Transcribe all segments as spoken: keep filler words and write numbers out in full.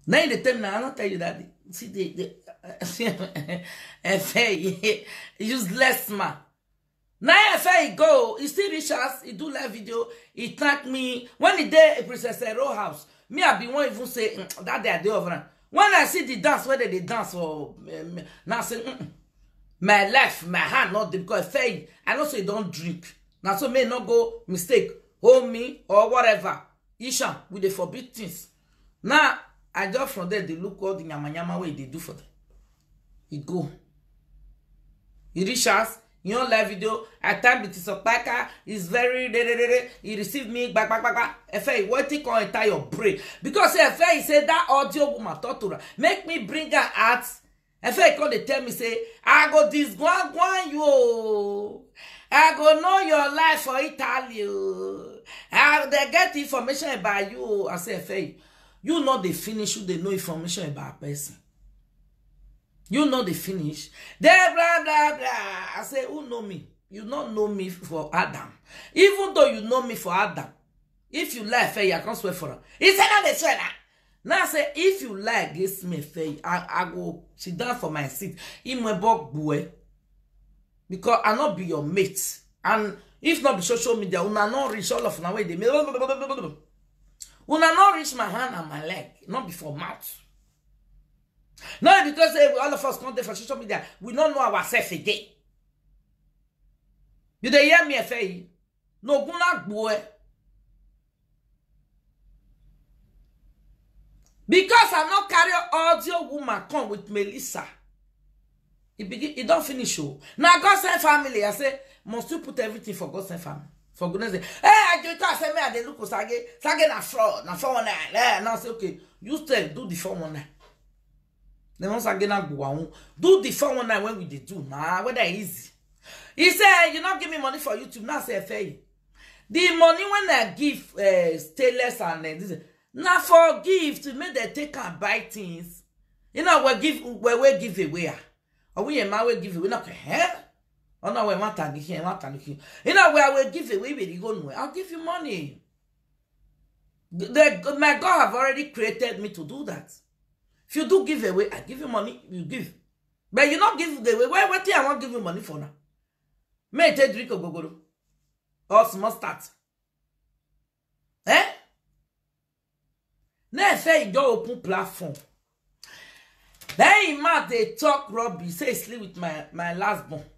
Now the time now, I don't tell you that. See the the efehi useless man. Now efehi go, he still reach us, he do live video, he thank me. When he day a Princess Row house, me I be one even say that day I do over. When I see the dance, whether they dance or um, now say mm -mm. My left, my hand not the because efehi, I know say don't drink. Now so may not go mistake, hold me or whatever. Isha with the forbid things. Now I just from there they look all the nyama nyama way they do for them. He go. He reach us. You know live video. I type it is a packer. He's very de, de, de, de. He received me back back back back. Efehi, what he can enter your brain because Efehi said that audio woman torture make me bring her out. Efehi come they tell me say I go this one one you. I go know your life for Italy. I they get information about you. I say Efehi, you know they finish. You they know information about a person. You know they finish. There blah blah blah. I say, who know me? You don't know me for Adam. Even though you know me for Adam, if you lie, Efehi, I can't swear for her. He said that they swear that. Now I say, if you lie against me, Efehi, I, I go sit down for my seat. In my book, boy. Because I not be your mate. And if not be social media, una not reach all of my way. They may una not reach my hand and my leg. Not before mouth. Not because eh, all of us come there for social media, we don't know ourselves again. You dey hear me, Efehi? No guna boy. Because I not carry audio woman come with Melissa. It begin, it don't finish show. Now God send family. I say, must you put everything for God send family? For goodness sake. Hey, I do I say me I dey look sage, sage na fraud, na four one nine. Eh, now say okay, you still do the four one nine. Then once again I go do the four one nine when we did do. Nah, whether easy. He said, you not give me money for YouTube. Now say Efehi. The money when I give uh, stainless and uh, this, now for give to make them take and buy things. You know we give we we give away. Or we a man will give away. Not eh? Oh no, we want to give him, want to give him. You know where I will give away with you go nowhere. I'll give you money. The, my God have already created me to do that. If you do give away, I give you money, you give. But you not give away. Where what I want give you money for now? May take drink of gogoro. Or small start. Eh? Now say you don't open platform. Then he mad they talk rubbish. Say sleep with my, my last born.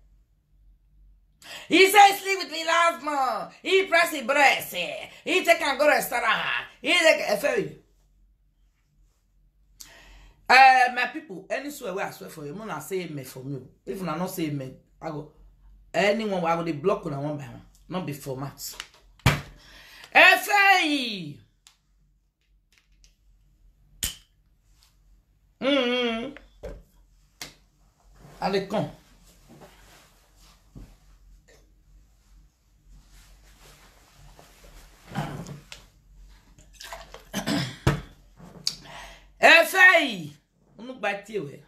He say sleep with me last month. He press his breast. He take and go restaurant. He take Efehi. Uh, my people, any swear where I swear for you, I'm not say amen for me. If I not say amen, I go anyone I go they block on one by one. Not be format. Efehi. Mm-hmm. Allez, con. Efehi. On nous bâtit, ouais.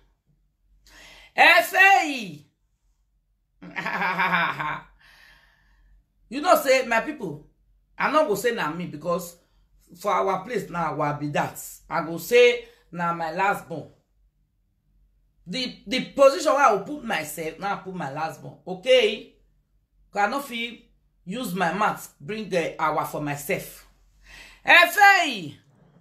Efehi. You know, say, my people, I not go say na me because for our place now, will be that. I go say, now my last born. The the position where I will put myself, now I put my last born. Okay? Because I not feel use my mouth, bring the hour for myself. Efehi!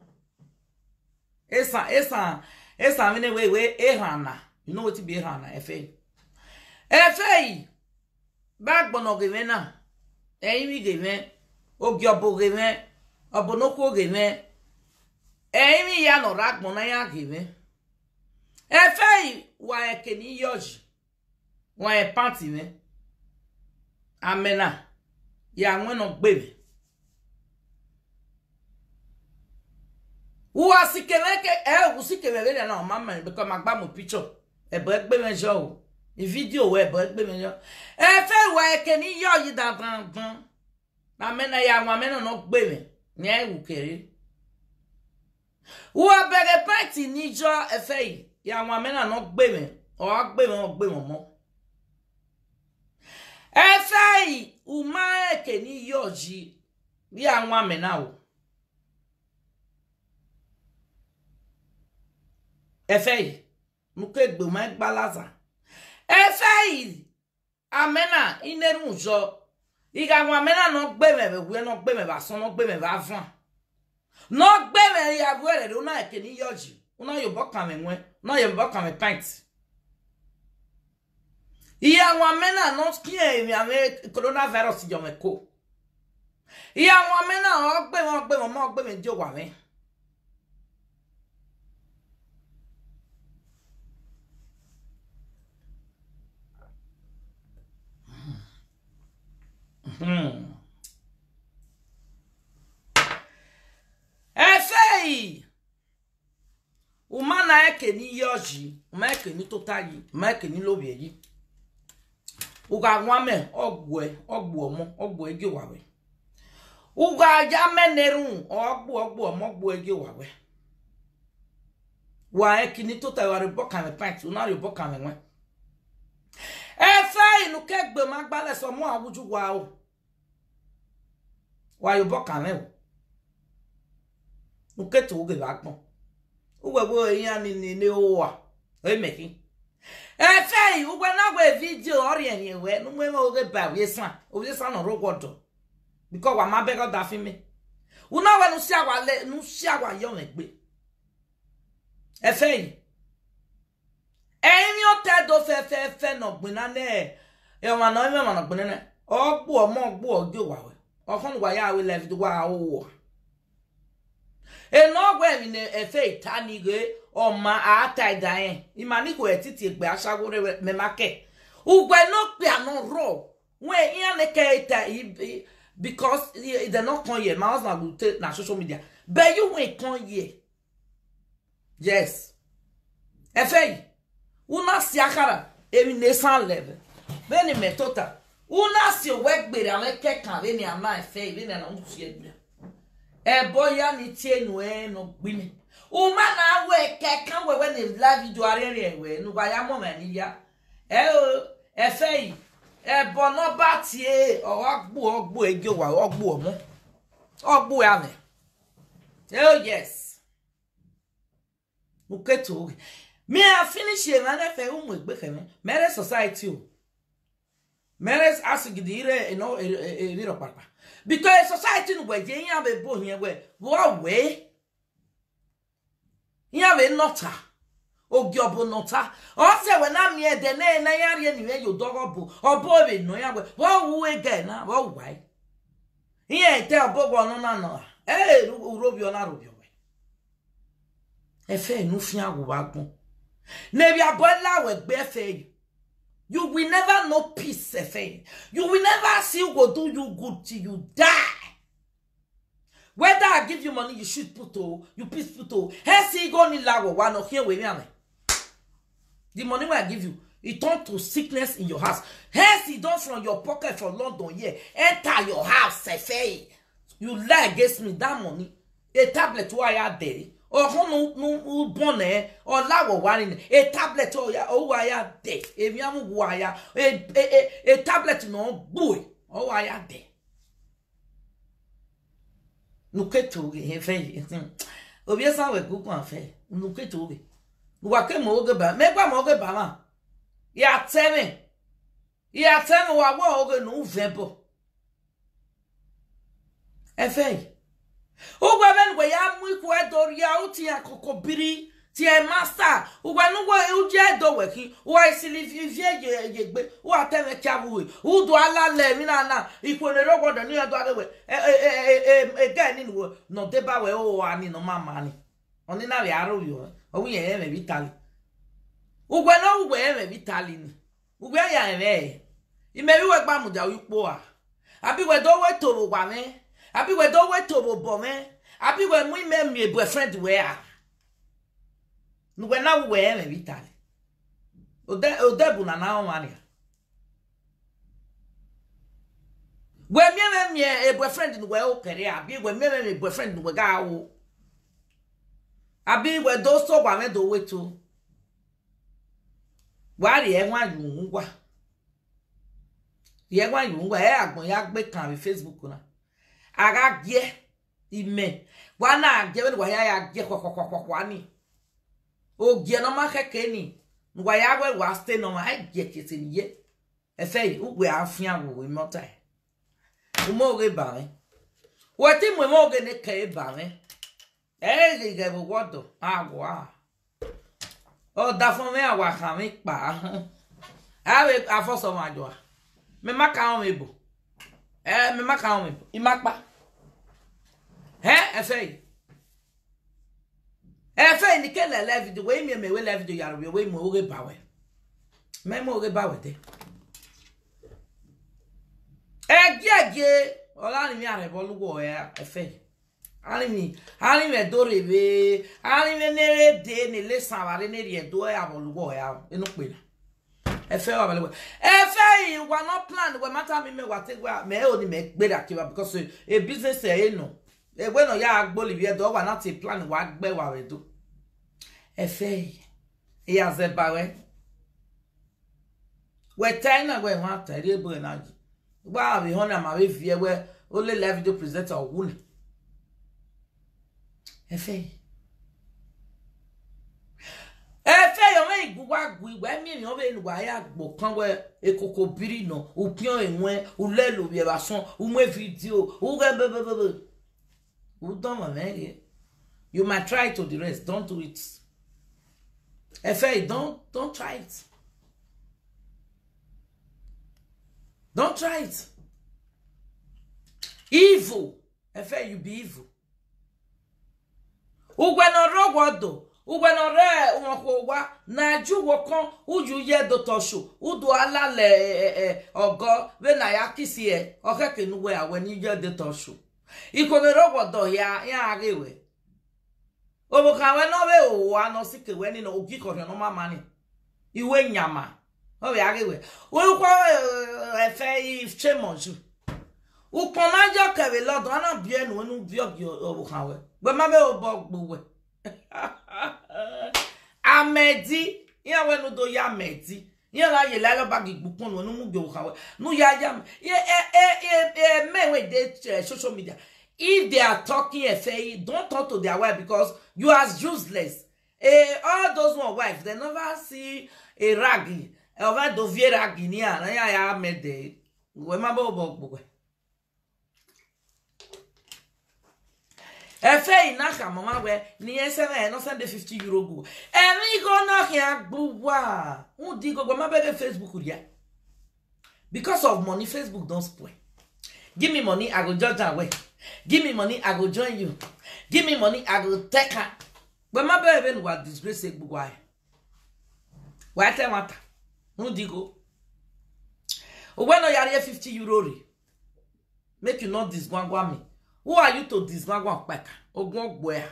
Esa, esa, esa, mene we we erana. You know what to be erana, Efehi. Efehi! Backbone of Gavena. Amy Gaven. Ogyobo Gaven. Obonoko Gaven. Amy Yano Rak Monaya Gaven. Efehi! Why can you use? Why a party, man? Amena. Ya one of baby. Who are sick and eh, who sick and very no mamma because my bam picture. A break baby show. A video where break baby. Efehi, why can you use that? Amena ya woman no baby. Nya who carry. Who are better party Niger Efehi. Ya woman no baby. Or baby or baby more. Efehi, umae keni yoji. Ya woman now. efehi nuke gbe ma gbalaza efehi amena ineru jo iga wa amena no gbe me we no gbe me ba so no gbe me ba van no gbe me ya buere do na ke ni yoji una yo boka me nwe na yo boka me pint iya wa amena no skie mi ame coronavirus jo me ko iya wa amena o gbe mo gbe mo mo gbe me jo wa me Hmm. Efehi. Umana eke ni yoji, uma eke ni totali, uma eke ni lobeyi. Uga nwame ogwe, ogbu omo, ogbu ege wawe. Uga yame nerun, ogbu ogbu omo, ogbu ege wawe. Wa eke ni totali wa riboka me pint, una riboka me nwe. Efehi nuke gbe magbale so mo awuju wa o. Wa yo boka me o. Nuke to uge bakpon. Uwe wo yan ni ni ni o wa. E meki. Efehi ugwe na gwe video ori eni we nu me mo ge ba we san. O we san no rogodo. Because wa ma be go da fi me. Una we nu si awa le nu si awa yo me gbe. Efehi. Emi o te do fe fe fe no gbina ne. E wa no me ma no gbina ne. Ogbu omo ogbu ojo wa we. Ofun wa ya we left wa o. E no gwe mi ne efehi tani ge o ma ata idayen. Imani ko etiti egbe asagore me make. Ugwe no pe anon ro. We yan ne ke eta because they not come here. My husband will take na social media. But you won't come here. Yes. Efehi. Una siakara emi nesan level. Beni metota. Una si work be ale kekan we ni ama efehi we na ntu ye. E boya ni tie nu e no gbimi. O ma na we kekan we we ni live video are re we nu ba ya mo ma ni ya. E o efehi e bo no ba tie o ogbu ogbu ege wa ogbu omo. Ogbu ya me. Oh yes. Uketo. Me I finish here man efe umu egbe keme. Mere society o. Mere asigidire you know e viro papa. Because society no we je yan be bo here we. Wo we. Yan be nota. Ogiobo nota. O se we na me de na na yare ni we yo dogobo. Obo be no ya we. Wo wu again na wo why. Here te obo no na no. Eh urobio na robio we. Efe nu fia wo wagbon. Nebi abola we gbe efehi. You will never know peace, efehi. You will never see who go do you good till you die. Whether I give you money, you should put to, you please put to. Hey, see, go ni lago, one or here with me. The money I give you, it turn to sickness in your house. Hey, see, don't from your pocket from London here. Enter your house, efehi. You lie against me, that money. A tablet why I there. Or no no bonnet or lago one a tablet or ya oh I are dead. If you am wire a tablet no boy oh I are dead. Look at to he obvious we go on fair. Look at to what came over by make one more bama. Ya tell me. Ya tell me what war no vempo. Efehi. Ugwa ben we ya mu iku edo ya uti akokobiri ti e master ugwa nu wo uje edo weki wo isili vivie ye yegbe wo ateme chabu u do ala le mi na na iku ne rogodo ni edo adewe e e e e ga ni wo no deba we o ani no mama ni oni na we aro yo o wi ye me vitali ugwa no ugwa ye me vitali ni ugwa ya ere imewi we gba muja wipo a abi we do we to wa me Abi we do we to bo me. Abi we mu me me boyfriend we a. Nu we na we me vitali. Ode ode bu na na o mania. We me me me e boyfriend nu we o kere abi we me me me boyfriend nu we ga o. Abi we do so gwa me do we to. Wa ri e wan yu ngwa. Ye wan yu ngwa e agbon ya gbe kan Facebook na. Aga gie ime wana gie we wa ya gie kwa kwa kwa kwa ni O gie no ma kekeni. Ngwa ya we wa stay no ma gie kete ye. Efeyi ugwe afia wo imota. Umo ge bare. Wati mo mo ge ne ke bare. E ge ge wo wodo agwa. O da fun me awa kan mi pa. Awe afoso ma jo. Me maka on mebo. Eh me maka on mebo. Imakpa. Eh efeyi. Efeyi ni ke le le video we mi me we le video yaro we mo ge bawe. Me mo ge bawe de. Egege ola ni mi arebo lugo ya efeyi. Ani mi ani me dore be ani me nere de ni le sanware ne ri edo ya bolugo ya enu pe na. Efeyi wa bele. Efeyi we not plan we matter me me wa take we me o ni me gbe da kiba because a business e no. E we no ya agboli bi edo wa not a plan wa gbe wa we do. Efeyi e ya ze ba we. We time na we wa ta ri ebo na ji. Gba bi hona ma we vie we only live video presenter ogun. Efeyi. Efeyi o me igbuwa gbu we mi mi o be nuwa ya gbo kan we ekoko biri no upion enwe ulelo bi e ba son u mo video u ge be be be. U don ma me. You might try to the rest, don't do it. Efeyi, don't don't try it. Don't try it. Evil. Efeyi, you be evil. Ugwe no rogodo. Ugwe no re unokwa na ju wokon uju ye do tosho. Udu ala le ogo we na ya kisi e. Okeke nuwe awe ni ye do tosho. Iko me rogodo ya ya agewe. Obo kawe no we o ano sike we ni no ogiko no mama ni. Iwe nyama. O we agewe. O kwa Efeyi chemonju. Ukona jo kewe lodo ana bie no nu biogi obo kawe. Gbe ma be obo gbuwe. Amedi, ya we no do ya medi. Ya la ye la bagi gbukun no mu gbe kawe. Nu ya ya e e e me we dey social media. If they are talking Efeyi, don't talk to their wife because you are useless. Eh, all those one wives, they never see a raggy. Over do vie raggy ni ana ya ya mede. We ma bo bo bo. Efeyi na ka mama we ni seven no send fifty euro go. Emi go na here gbuwa. Un di go ma be Facebook ria. Because of money, Facebook don't spoil. Give me money, I go judge away. Give me money, I go join you. Give me money, I go take her. But my baby was disgrace why. Why tell what? Who digo? When I have fifty euro, make you not disgwangwa me. Who are you to disgwangwa back? Ogwon boya.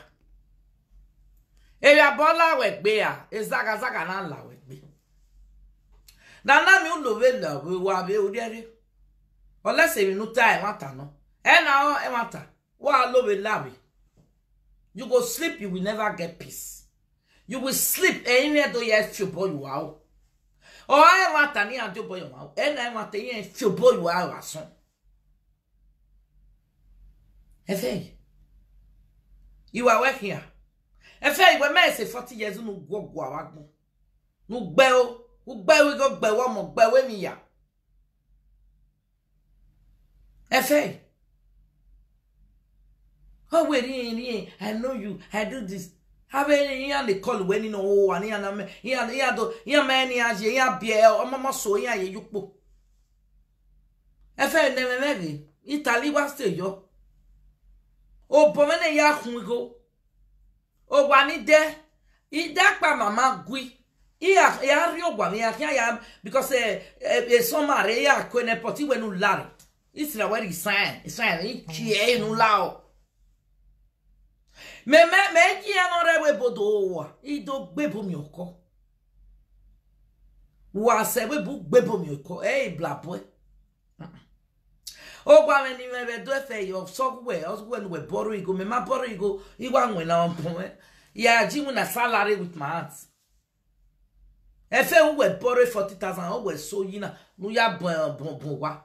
Eya bola wek beya. Ezaga zaga na la wek be. Na na mi unlove la we wa be odiere. Unless you no time matter no. And now, e matter. Wa love labi. You go sleep, you will never get peace. You will sleep, and you do yes feel boy you out. Or I want to near do boy you out. And I want to feel boy you out. Son. Efeyi, you are working here. Efeyi, when I say forty years, no go go out. No bell, no bell, we go bell one more bell with me ya. Efeyi. Oh, wait, I know you. I do this. Have any and they call when you know, and here, here, here, do, here, man, here, here, beer, or mamma, so here, you put. Efeyi, never maybe. Italy was still yo. Oh, pomene ya kungo. Oh, wani de. I dakpa mama gui. Iya, ya rio gwa, ya, ya, because eh, eh, somare ya kwene poti wenu lari. It's la where he sign. It's sign. He chie no lao. Me me me ki anore we bodo. I do gbebo mi oko. Wa se we bu gbebo mi oko. Eh bla boy. O gwa me ni me be do Efeyi of so we. O go we borrow igo. Me ma borrow igo. I wa nwe na on. Ya jimu na salary with my hands. Efeyi we borrow forty thousand. O we so yina. Nu ya bon bon bon wa.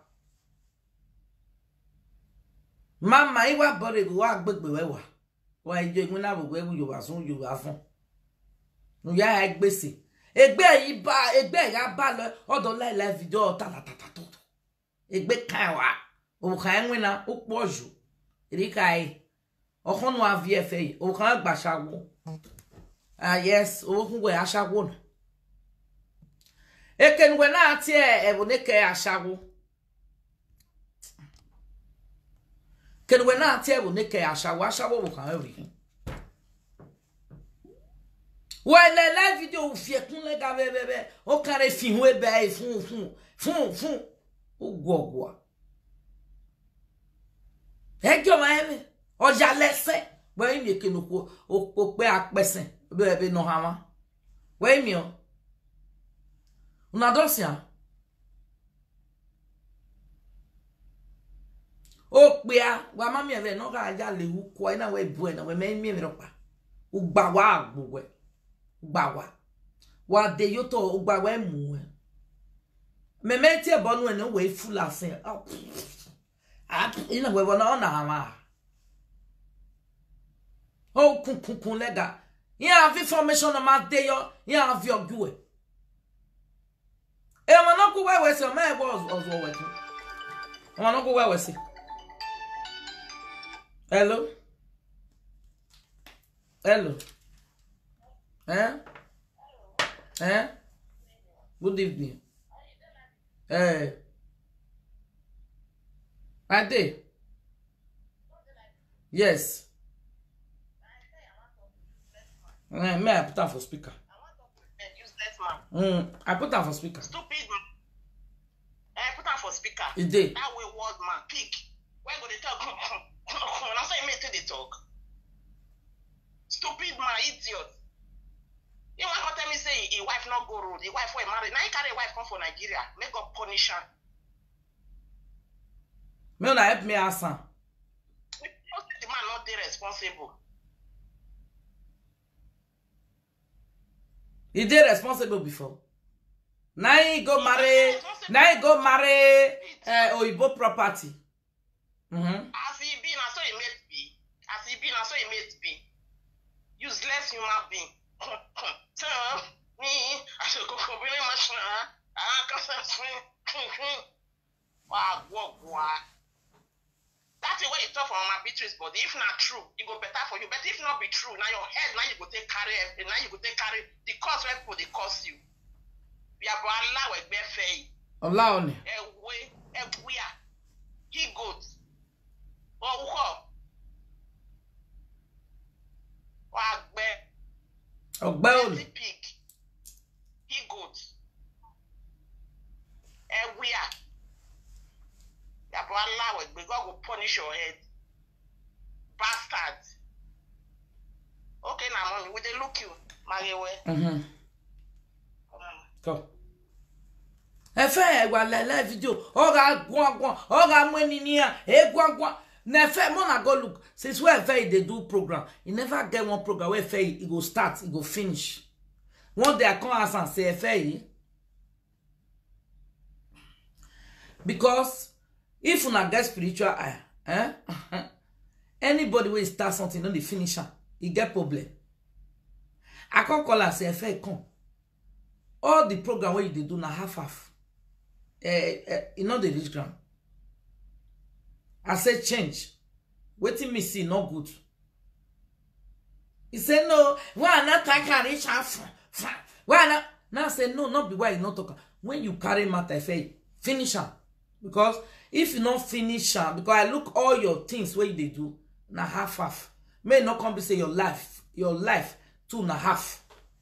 Mama iwa bore go wa gbegbe we wa. Wa ijo igun na bo we you wa sun you wa fun. no ya egbese egbe yi ba egbe ya ba lo odo live live video ta ta ta ta egbe kan wa o kan nwina o poju ri kai o khonu avie efehi o kan gba shawo ah yes o kun we ashawo no ekenwe na ati e eboneke ashawo kenwe na ati eboneke ashawo ashawo o kan everything. Ouais, les la vidéo où fier qu'on les gars bébé, au carré fin ouais bé fou fou fou fou au gwa gwa. E que même o ja laisse. Ouais mi que nous ko o pe apesen bébé no hama. Ouais mi o. On adore ça. O pe a wa mami e no ga ja le hu ko na we bu e na we me mi mi ro pa. O gba wa agbo Bawa wa de yoto ugba we mu me me ti e bonu ene we full asin ah ina we wona na ma o kun kun kun lega ya have information na ma de yo ya have your gwe e ma no ku we we se ma e bo ozo we tu ma no ku we we se hello hello Eh? Eh? Good evening. Eh. I did. Yes. Eh, may I put that for speaker? Mm, I put that for speaker. Stupid man. I put that for speaker. You did. That way word man. Pick. Where go they talk? Now say you made to the talk. Stupid man, idiot. You want to tell me say his wife not go road, his wife was married. Now he carry a wife come for Nigeria. Make God punish her. Me una help me ask am. The man not dey responsible. He dey responsible before. Now he go marry. Now he go marry uh, Oyibo property. Mm-hmm. As he be, na so he made be. As he be, na so he made be. Useless human being. So, me, I should go for very much now. I can't swing. Wow, wow, wow. That's the way you talk from my Beatrice body. If not true, it go better for you. But if not be true, now your head, now you go take carry, now you go take carry the cost where people they cost you. We are going to allow a buffet. Allow me. A way, a where he goes. Oh, what? Wow, where? Ogbaoni. Pig. He goes. And we are. You have to allow it. God will punish your head. Bastard. Okay, now, mommy, will they look you? Mariwe. Mm-hmm. Go. Efe wa lele video. Oga gwan gwan. Oga mweni niya. E gwan gwan. Nefe mona go look. Since where Efehi they do program, he never get one program where Efehi he go start, he go finish. One day I come ask and say Efehi, because if you not get spiritual eye, eh? Anybody will start something, no the finisher, he get problem. I can't call and say Efehi come. All the program where they do na half half. Eh, eh, you know the rich ground. I said change. Waiting me see not good. He said no. Why not I can reach half? Why not? Now I said no, not be why you not talking. When you carry matter, Efehi, finish her. Because if you not finish her, because I look all your things where they do, na half half. May not come to say your life, your life two and a half.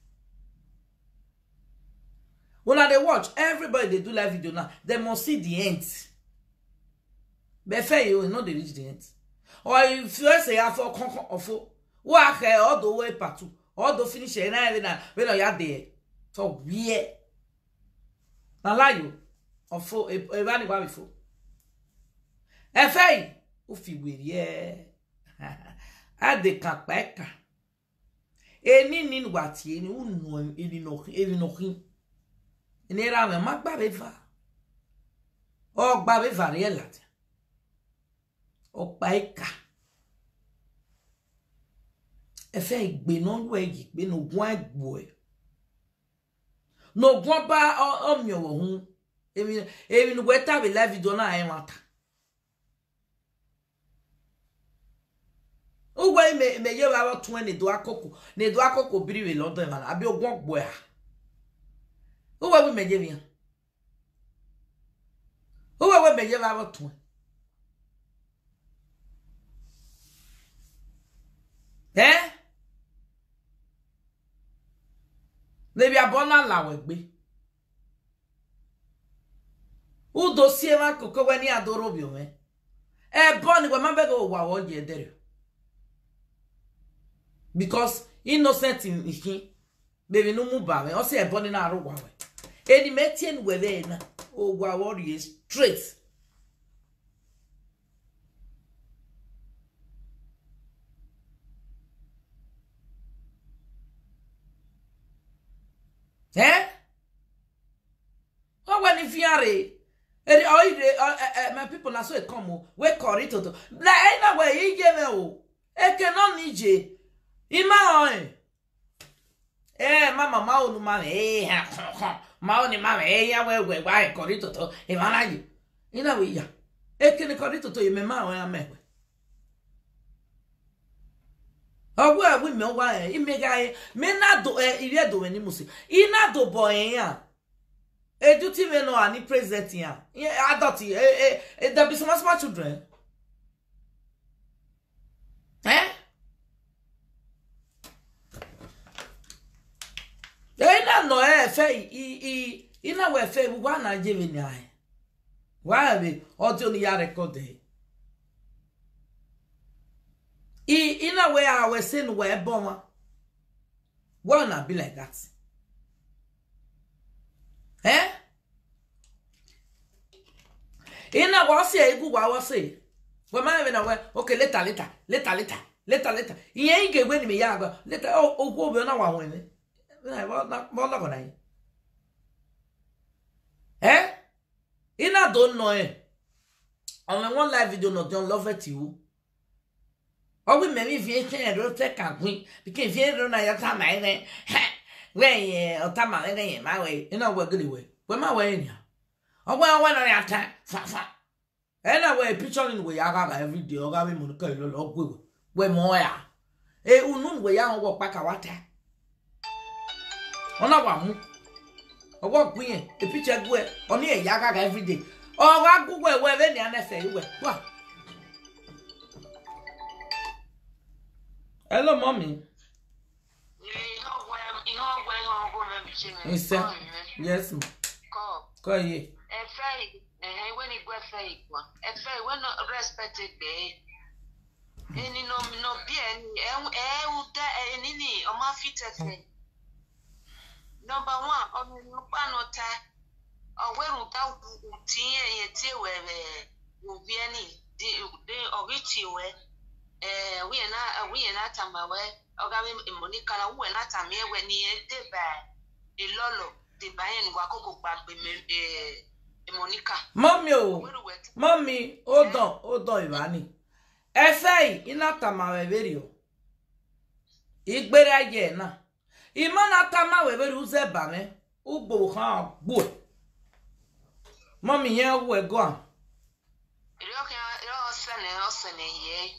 When they watch, everybody they do live video now, they must see the end. But Efehi, you know they reach the end. Or if you say I for con or for work all the way part two, all the finish and everything, when you are there. So yeah. Now lie you or for a running by before. Efehi, ufi we yeah. I de kapeka. Eni nin wati eni unu eni no eni no hin. Eni ra me magba beva. O gba beva re lati. O pa eka. Efehi gbe no we yi gbe no gun agbo e. no gwaba o mi wo hu emi emi no weta be live video na ai mata ugwe me me ye wa twenty do akoko ne do akoko biri we London man abi ogun ogbo ya ugwe we me ye mi ugwe we me ye wa twenty eh le bi abona la we gbe u dossier ma koko we ni adoro bi o me e boni we ma be go wa wo je dere because innocent in him baby no mu ba me o se e boni na aro wa we eni metien we le na o wa worry straight eh o wa ni fiare eri o ire my people na so e come o we correct to na e na we yi je me o e ke no ni je ima o eh mama ma onu ma eh ma oni ma eh ya we we wa e correct to e ma na yi ina we ya e ke ni correct to e me ma o ya me we owo e we me wa e ime ga e me na do e ire do we ni musi ina do bo en ya edu ti me no ani president ya adult eh eh there be some small children eh ina no eh fe i i ina we fe wa na je me ni ai wa be audio ni ya record e i ina we a we say no we bon wa wa na be like that eh ina wa se igu wa wa se we ma be na we okay later later later later later later iye ige we ni me ya gba later o o be na wa won ni na ba na ba na ko na eh ina don't know eh on one live video no don love it you o we me mi vie chen ro te kan queen because vie ro na ya ta mai ne we o ta ma ne ma we ina we gele we we ma we ni o we we na ya ta fa fa ena we picture ni we ya ga every day o ga we mo ka lo lo gwe we mo ya e unu we ya wo pa ka wata ona wa mu o wo gwe e picture gwe oni e ya ga every day o ga gwe we we ni anefe we wa hello mommy. Yes, yes, ma. Call. Call ye. Efehi, eh, when you go efehi, efehi, when not respected, eh, any no, no, be any, eh, eh, uda, any, ni, or my feet, efehi. Number one, on the panota, or where without tea, and tea, where will be any, the original, eh, we are not, we are not, I'm aware. Ogami Monica na we na tamie we ni de ba e lolo de ba yen wa koko gba pe e Monica mommy o mommy hold on hold on Ivani efei ina tamawe veri o igbere aye na ima na tamawe veri uze ba me ugbo kan gbo mommy yen wo e go an iri o kan iri o sene o sene ye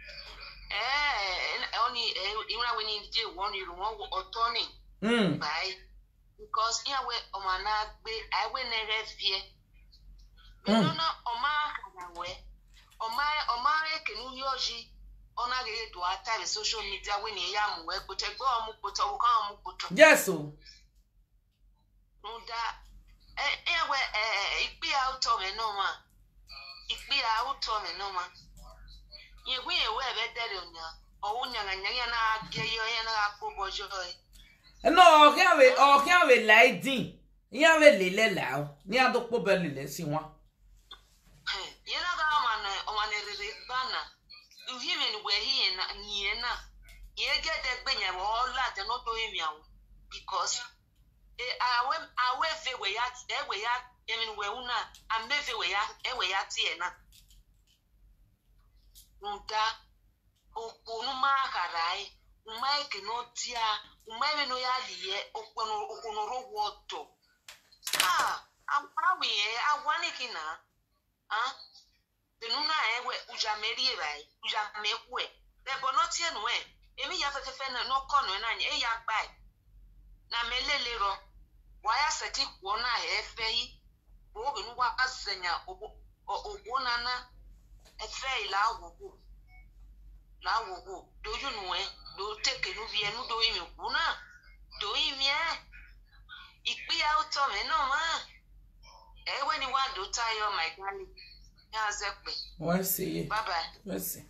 eh only even when you do one you want autonomy mm by because here we omana be I we never fear me no no oma kana we oma oma ke nu yoji ona ge do ata social media we ni ya mu we ko te go mu ko to kan mu ko to yes o no da eh eh we eh ipi out of me no ma ipi out of me no ma ye we we be dere onya o unya nya na ge yo ye na ko bojo e no o kan we o kan we lai din yan we le le la o ni adopo be le le si won ye na ga ma na o ma ne re bana u hi me we hi na ni na ye ge de gbe nya wo la te no to emi awo because e awe awe fe we ya e we ya e mi we una a me fe we ya e we ya ti e na nda okunu ma karai umai ke no dia, umai no ya liye, okono okono ro woto. Ah, awawi e awani kina. Ah, denuna ewe ujameri bai, ujamekwe. Le bonoti enwe. Emi ya fefefe na no kono na anya e ya gbai. Na melele ro. Wa ya seti kwo na efehi. Bo be nu wa asenya obo obo nana efehi la wogo. La wogo. Do you know eh? Do take nu vie nu do imi kuna. Do imi eh. Ipi out of me no ma. Eh when you want do tayo my darling. Ya zekpe. We'll see. Bye bye. We'll see.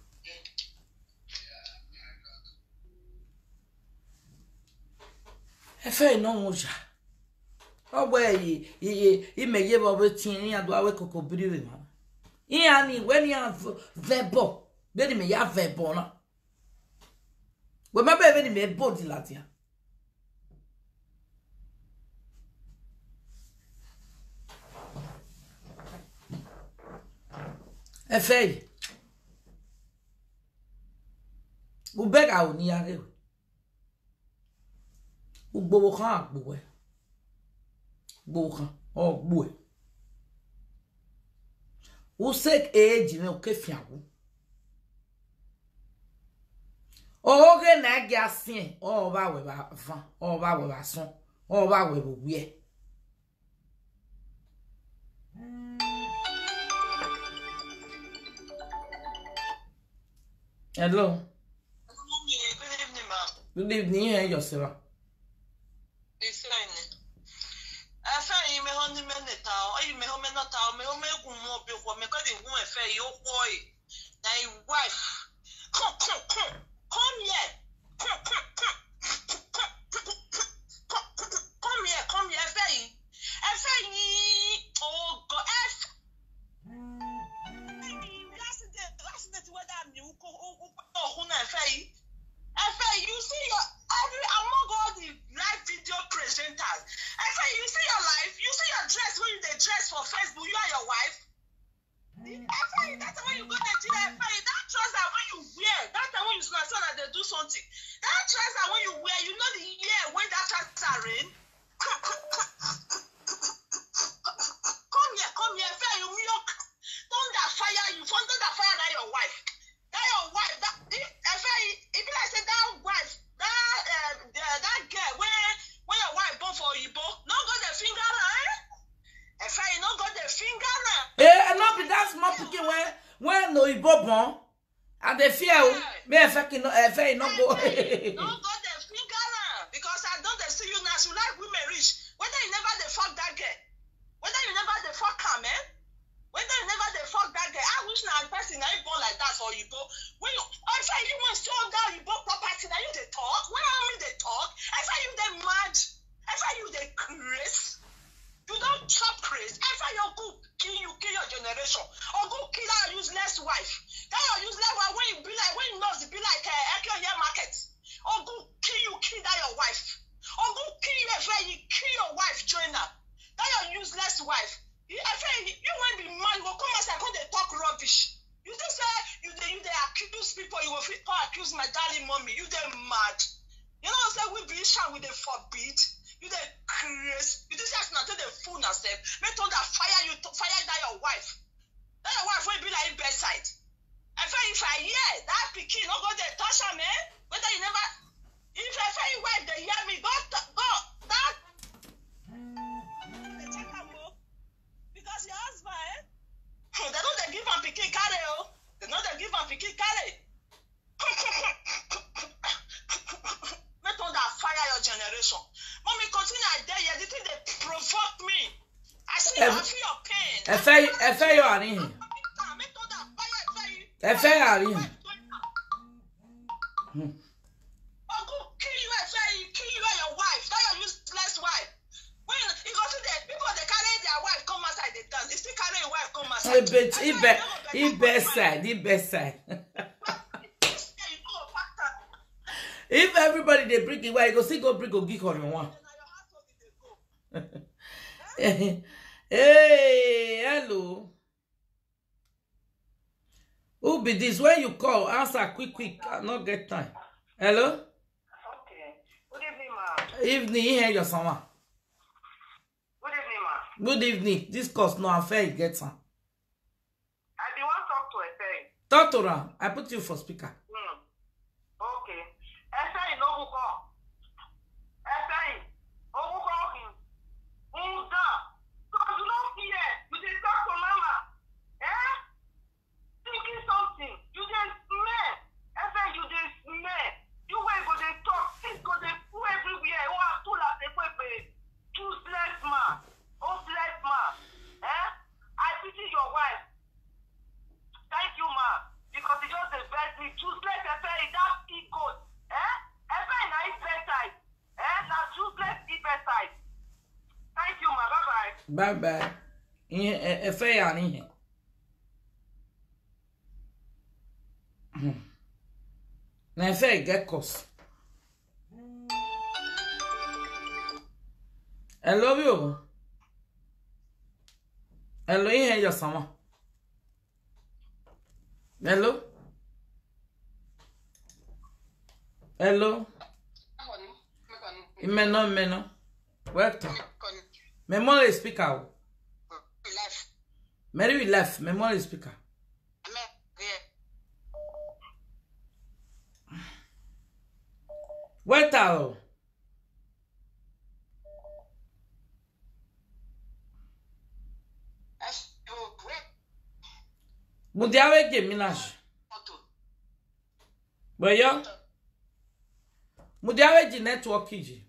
Efe no moja. Owe yi yi yi meye bo be tin ni ado awe kokobiri we ma. Yi ani when you verbo, be me ya verbo na. We ma be be ni me body latia. Efe. U bega o ni are. U gbowo kan agbo e. Gbowo kan o gbo e. U sek age me o ke fiawo. O ge na gi asin o ba we ba fan, o ba we ba son, o ba we bo wi. Hello. Good evening, ma'am. Good evening, here yourself. It's fine. I say me honey minute now. I me home not now. Me home go mo be ko me ka di hu e fe yo boy. Na wife. Come come come. Come here. Come come come. Come here, come here, fe. I say oh God. Last day, last day whether I'm you go oh who na fe. I say you see your every among all the live video presenters. I say you see your life, you see your dress when you they dress for Facebook, you and your wife. I say that's when you go to the I say that trouser when you wear, that's when you smell so that they do something. That trouser when you wear, you know the year when that trouser rain. Come here, come here, fair you milk. Thunder fire you, thunder fire that your wife. That your wife, that if if I say that wife, that uh, that girl where when your wife born for Igbo, no go the finger eh? If I no go the finger Eh, and not be that small picking when when no Igbo born and the fear me if I can if I no go. No go the finger because I don't see you now. So like women rich, whether you never the fuck that girl, whether you never the fuck her man. When they never they fuck that guy, I wish now person now you born like that for you go. When you I say you want to down you bought property now you they talk. When I mean they talk, I say you they mad. I say you they crazy. You don't chop crazy. I say you go kill you kill your generation. Or go kill our useless wife. That your useless wife when you be like when you know it be like a uh, Echo Year market. Or go kill you kill that your wife. Or go kill you if you kill your wife join her. That your useless wife. I say you want the man go come as I come they talk rubbish. You just say you they you they accuse people, you will fit accuse my darling mommy. You they mad. You know say we be sure with the forbid. You they crazy. You just ask not to the fool yourself. Make all that fire you fire that your wife. That your wife will be like bedside. I say if I hear that pikin no go there touch her man. Whether you never if I say you wife they hear me go go that because your husband, eh? They know they give him pikin carry, oh. They know they give him pikin carry. Make all that fire your generation. Mommy, continue I dare you. The thing they provoke me. I see, I feel your pain. Efehi, Efehi you are in. Make all that fire, Efehi. Efehi you are in. I'll go kill you, Efehi. Kill you and your wife. That your useless wife. When you go to the people, they carry their wife come outside, they dance. They still carry your wife come outside. He bet, he bet, he best side, he best side. If everybody they bring it, why you go see go bring go geek on one. Hey, hello. Who be this? When you call, answer quick, quick. I not get time. Hello. Good evening, ma. Evening, here your summer. Good evening, ma. Good evening. This course no affair get some. I do want to talk to efehi. Talk to her. I put you for speaker. Hmm. Okay. Efehi no go call. Efehi. Oh, go call him. Who's that? Because you don't fear. You just talk to mama. Eh? Thinking something. You just smell. Efehi, you just smell. You wait go they talk. Things go they go everywhere. You want to laugh. Useless man. Useless man. Eh? I pity your wife. Thank you, ma. Because it just the best me. Useless efehi. That ego. Eh? Efehi na hypocrite. Eh? Na useless hypocrite. Thank you, ma. Bye bye. Bye bye. In efehi ani here. Na efehi get course. Hello, you. Hello, you hear your summer. Hello. Hello. Imeno, imeno. Welcome. Memory speaker. Mary we left. Memory speaker. What are Mudiawe ge minage. Boyo. Mudiawe ji network ji.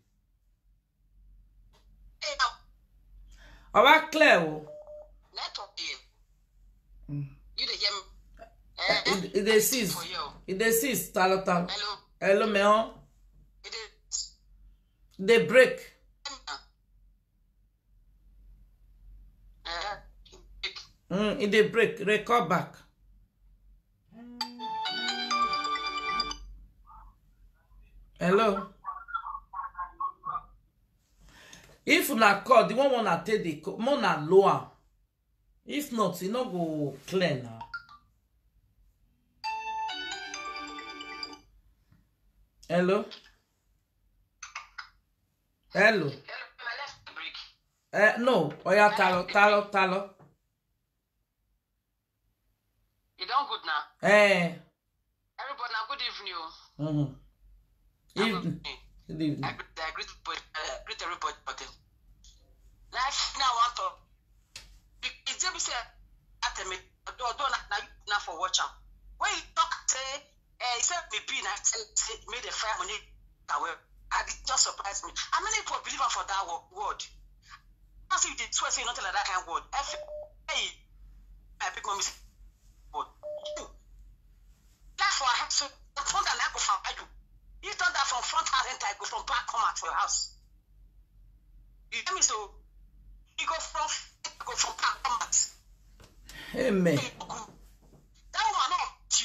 Oba clear o. Network here. Mm. You dey hear me? It dey cease. It dey cease talo talo. Hello. Hello me on. It is. They break. Uh, Mm, it dey break. Record back. Hello. If na call, the one wanna take the call, more na lower. If not, it no go clear now. Hello. Hello. my left break. Eh, no. Oya talo, talo, talo. You don't good now. Eh. Everybody, now good evening. oh. Mm-hmm. Now Evening. good evening. Good evening. I greet, I greet, uh, greet everybody. But uh, life now want to. It's just say at me. Do do na na for watch am. When you talk say, eh, he said me be na say made a fire money. I it just surprised me. How many people believe for that word? I see you did swear say nothing like that kind of word. F hey, I pick my mistake. But you, that's why I have to. The phone that I go from I do. You turn that from front house and I go from back come out to your house. You hear me? So you go from go from back come out. Amen. That woman no you.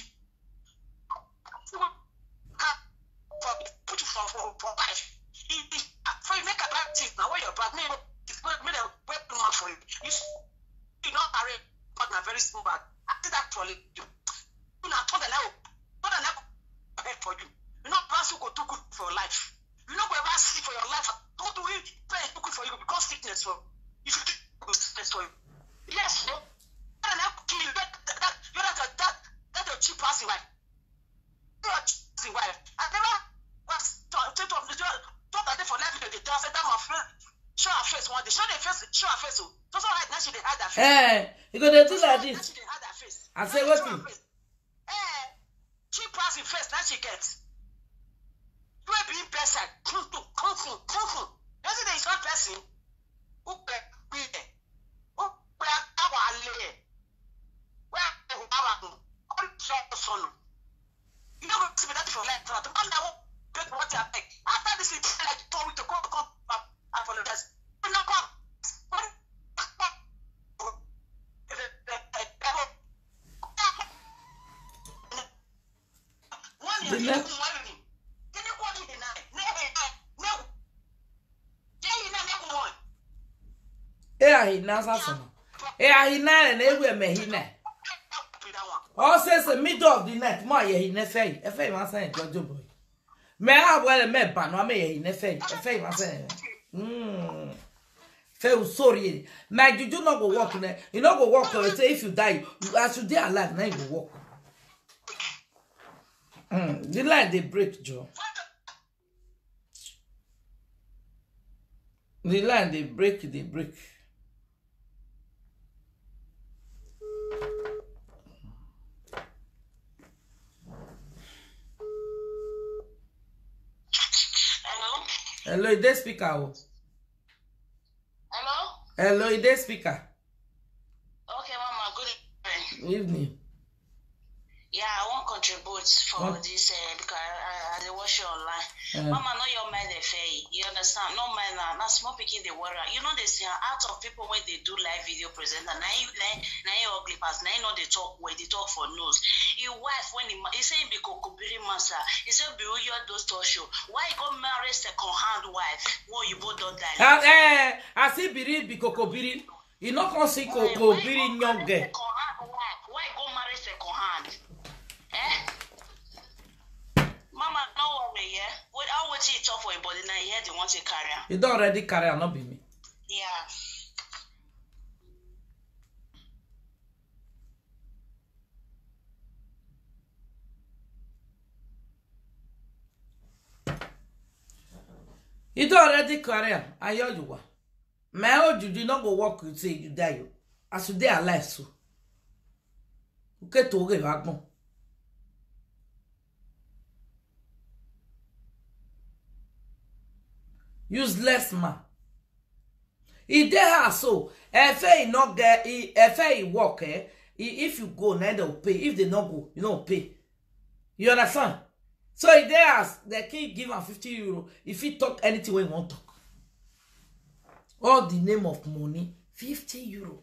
Put you from for for life. For you make a bad thing now where your bad me it's made a weapon man for you. You you not marry but na very small bad. I did that for you. You not turn the level. Turn the level for you. You know, pass you go too good for your life. You know, go ever see for your life. Don't do it. Pray too good for you because sickness for you. Should do sickness for you. Yes, no. And I kill you. That that you're not that that that's your cheap passing wife. You're a cheap passing wife. I never was talk to talk talk that for life. They tell say that my friend show her face one day. Show their face. Show her face. So so right now she dey hide her face. Eh, you go dey do like Now this. she dey hide her face. I say Now what show her you? face. Eh, cheap passing face. Now she gets. You are being person. Kung fu, kung fu, kung fu. Doesn't there is one person who can be there. Who can have a lay. Where you have a all son. You know what to be that for life. The man that won't get what you take. After this, it's like you told me to come, come, come, apologize. You know what? The next. Eh, ahi na sasana. Eh, ahi na na ewu emehi na. All says the middle of the night. Ma ye hi na fei. E fei ma san jojo boy. Me a well me ba no me in efehi. Efehi ma say. Mm. Feel sorry. My juju not go walk there. You not go walk or say if you die, as you dey alive, now you go walk. Mm. The light they break, Joe. The line they break, they break. Hello? Hello, is there speaker? Hello? Hello, is there speaker? Okay, Mama, good evening. Evening. Yeah, I won't contribute for What? this uh, because I, I, I watch it online. Uh, Mama, know your mind efehi. You understand? No man, uh, not small picking the water. You know, they say out of people when they do live video presenter, now you now you ugly pass, now you know they talk where they talk for news. Your wife when he, he say he be kokobiri masa, he say be you those talk show. Why you go marry second hand wife when you both don't die? uh, eh, I see biri bi kokobiri. You not gonna see kokobiri young girl. Second hand wife. Why you go marry second hand? Eh? Mama, no worry, yeah. What I want you talk for your body now, here they want to carry. You don't already carry, not be me. Yeah. You don't already carry. I hear you what. My old you do not go walk you say you die. As you dey alive so. You get to give back no. Useless man. He dey house so. Efehi not get. Efehi work eh. If you go, now they'll pay. If they not go, you don't pay. You understand? So if they ask, they can give him fifty euro. If he talk anything when he want talk. All the name of money, fifty euro.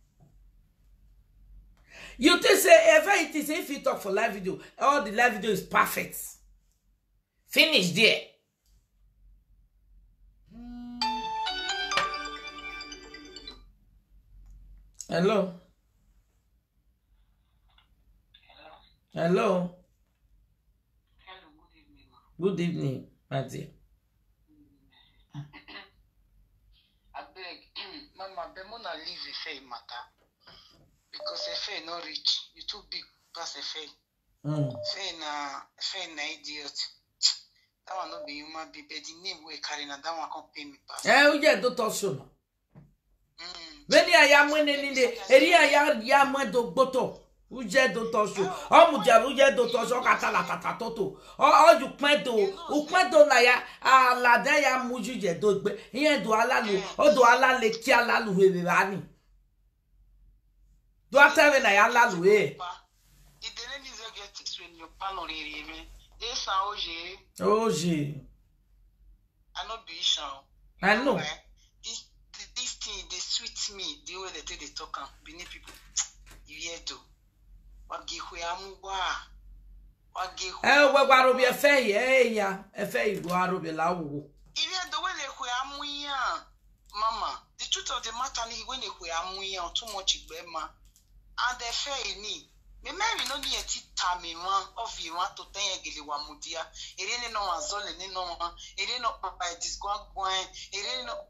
You think say if it is if you talk for live video, all the live video is perfect. Finish there. Hello. Hello. Hello. Hello, good evening. Good evening, my dear. I beg, Mama, Bemona leave efehi matter. Because efehi not rich. You too big pass efehi. Mm. Efehi na efehi na idiot. That one not be human being, but the name we carry na that one can't pay me pass. Eh, we get do talk show. Mm. When ya ya mwene ninde, eri ya ya ya mwe do gboto. Uje do talk show. O mu ja uje do talk show kata la tata toto. O o you pwen do, u pwen do na ya ala da ya muju je do gbe. Iyen do ala lu, o do ala le ki ala lu we ba ni. Do ata we na ya ala lu e. If the ladies will get this when your panel area, they sound oje. Oje. I not be sure. I know. This this thing they sweet me the way they take the talk am. Benin people, you hear do. Wagihwe amugwa. Wagihwe. Eh we gwa robi efehi eh ya efehi gwa robi la wo. If you the way they hwe amuya, Mama, the truth of the matter is when they hwe amuya too much igbema. And the efehi ni. Me mary no ni eti tami wan of you want to ten egele wa mudia. Ere ni no azole ni no wan. Ere no papa this gwan gwan. Ere no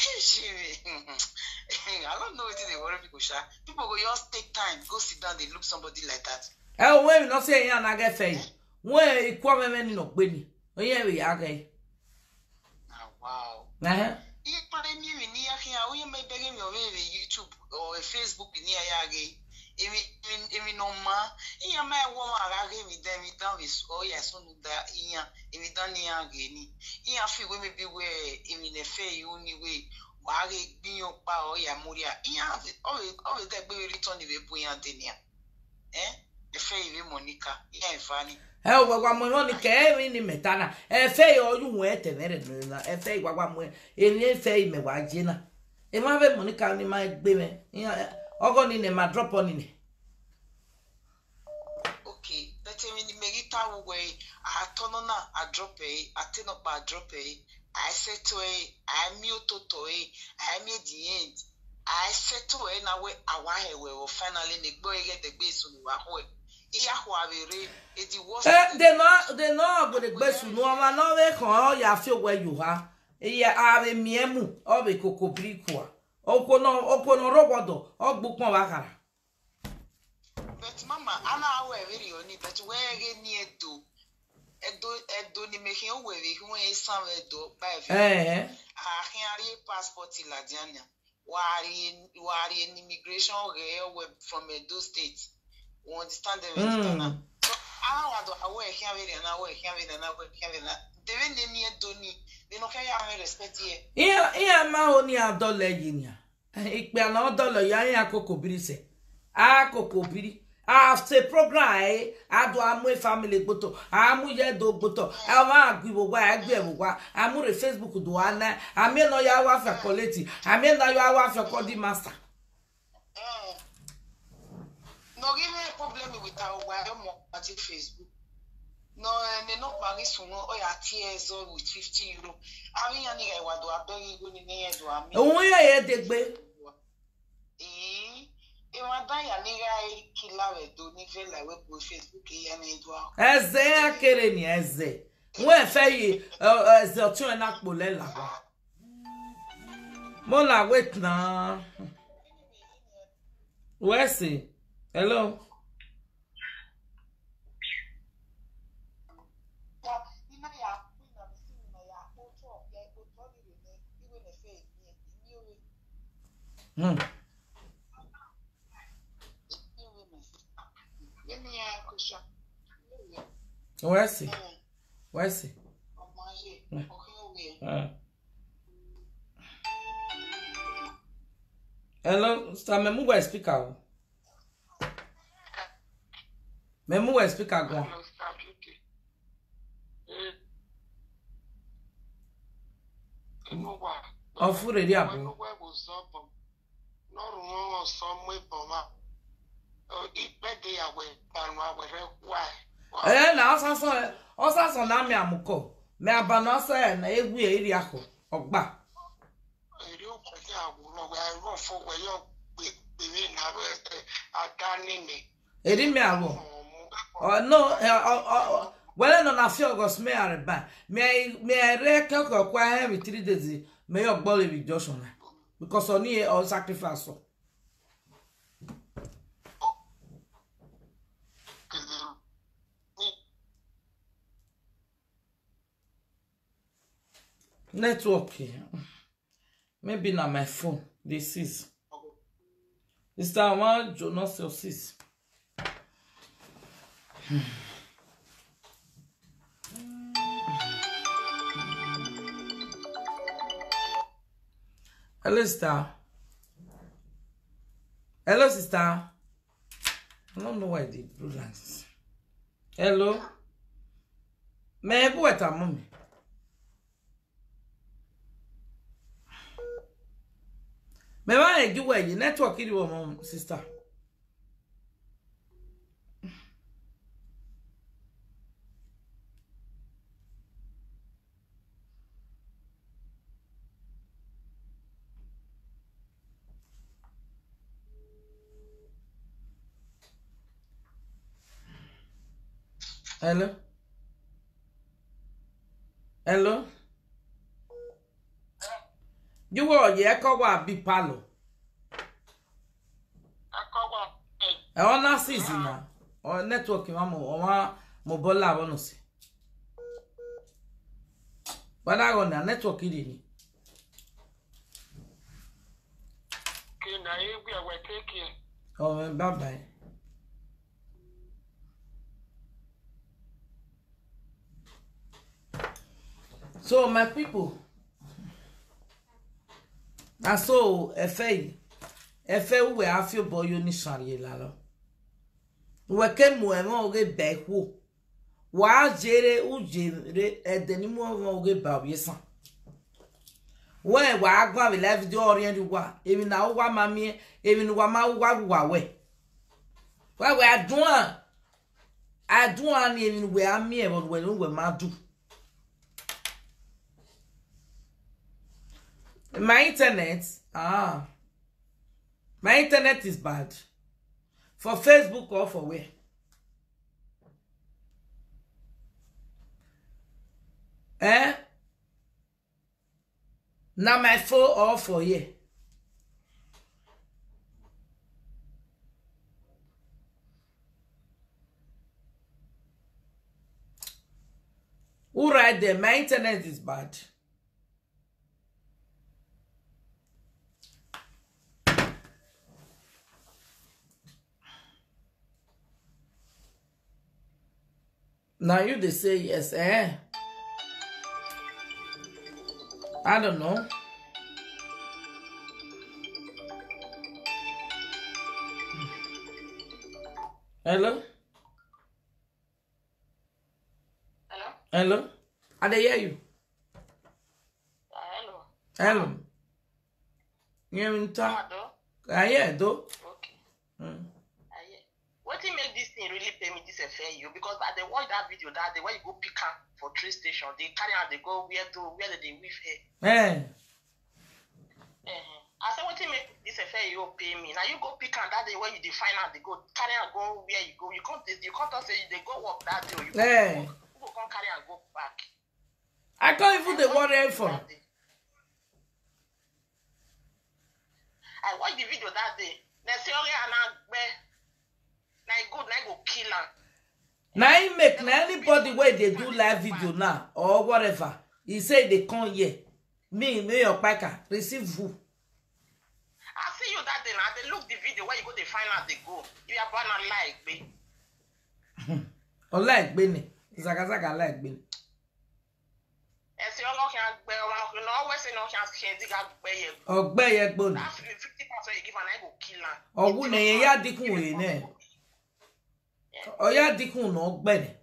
I don't know what they worry people sha. People go just take time, go sit down, they look somebody like that. Eh we no say yan na get efehi. We ikwo meme ni no gbe ni. Oye we ya ge. Ah wow. Eh. If pray me ni ya here, we may beg me on YouTube or Facebook ni ya ge. Emi emi no ma, iya ma wo ma ga ge mi dem mi dan we so ya so nu da iya, emi dan ni ya ge ni. Iya fi we me bi we emi ne fe you ni we wa ge gbiyan pa o ya muria. Iya o o de gbe return ni we bu yan de ni. Eh? E fe iwe Monica, iya ifani. Eh we gwa mo no ni ke mi ni metana. Efehi oyu we te mere na. Efehi gwa gwa mo. Eni efehi me wa jina. E ma be Monica ni ma gbe me. Iya ogo ni ne ma drop on ni. Okay, but I mean the merita way I turn on a drop a I turn up a drop a I said to a I mute to a I made the end. I said to a now way a while we will finally the boy get the base on the way. Eh, they know, they know go the best no man no we kan ya fi we you ha. Iye are miemu o be kokobri kwa. Okono okono rogodo ogbupon wakara. But mama, ana awe very oni but where get near do. Edo edo ni me hin we we hu e san we do by fi. Eh. Ah hin passport la dianya. Wari wari an immigration we from Edo state. We understand them mm. So I want to aware here and aware here and aware here and they when near Doni, they no care how respect here. Yeah, yeah, ma oni adole yinia. Ik be na odole ya ya kokobiri se. Ah kokobiri. Ah se program eh ado amu family gboto. Amu ye do gboto. E wa agbiwo wa agbe wo wa. Amu re Facebook do ana. Ami no ya wa fa collect. Ami no ya wa fa code master. No give me a problem with our wild Facebook. No, and they not marry soon or your tears or with fifty euro. I mean, I think I want to have very good in the air to a oh, yeah, they be. Eh, if I die, I think I kill her to Nivel like with Facebook and Edward. As they are killing, as they. When Faye, as the two and Akbolela. Mola, wait now. Where's he? Hello. Hmm. Where's he? Where's he? Uh. Hello, Star Memu wa speaker. Memu wa speaker go. Ofu ready abo. Eh na osaso osaso na mi amuko. Me abana so e na egwu eri akọ ogba. Eri o pe agwo we ro fo we yo pe we na atani me. Eri mi awo. Oh no, well no na fi August me areba. Me me re koko kwa every three days me yo gbole with Joshua because oni on sacrifice so. Network maybe na my phone this is this time one Jonas six. Hello sister. Hello sister. I don't know why they do that. Hello. Me go at a mommy. Me why you where you network you mom sister. Hello? Hello? You were ye kawa bi palo. Akawa. E ona season na. O network mama o wa mo bola wonu si. Bana go na network iri ni. Ke na e gbe we take. Oh bye bye. So my people, and so efehi, efehi we have your boy ni shariye lalo. We ke mu e mo ge beku. Wa jere u jere edeni mu mo ge ba yesan. We wa agba we live video orient wa, emi na wa mami, emi wa ma wa wa we. We we adun adun ni emi we ami e but we no we ma do. My internet, ah, my internet is bad. For Facebook or for where? Eh? Now my phone off for you. Who right there? My internet is bad. Now you they say yes, eh? I don't know. Hello? Hello? Hello? I dey hear you. Uh, hello. Hello? You hear me talk? I hear though. Okay. Mm. I hear. What do you make this thing really pay me this efehi? Because I they watch that video that the way you go pick up for train station, they carry out, they go where to where they weave hair. Eh. Uh-huh. I said, what do you make this efehi you pay me? Now you go pick up that day when you define out, they go carry and go where you go. You can't you can't say they go work that day or you go Eh. work. You go come carry and go back. I can't even the water for. I watched the video that day. They say, oh yeah, now good, now go kill her. Now he make now anybody where they do live video now or whatever. He say they come here. Me, me your packer receive who? I see you that day now. They look the video where you go, they find out they go. You are born a like me. Or like Benny. Zaga zaga like Benny. Ọgbẹ́ yẹ gbóni. Ọ̀wú ni yẹn yá dínkù wèé náà. Ọ̀yá dínkù náà ọgbẹ́ ni.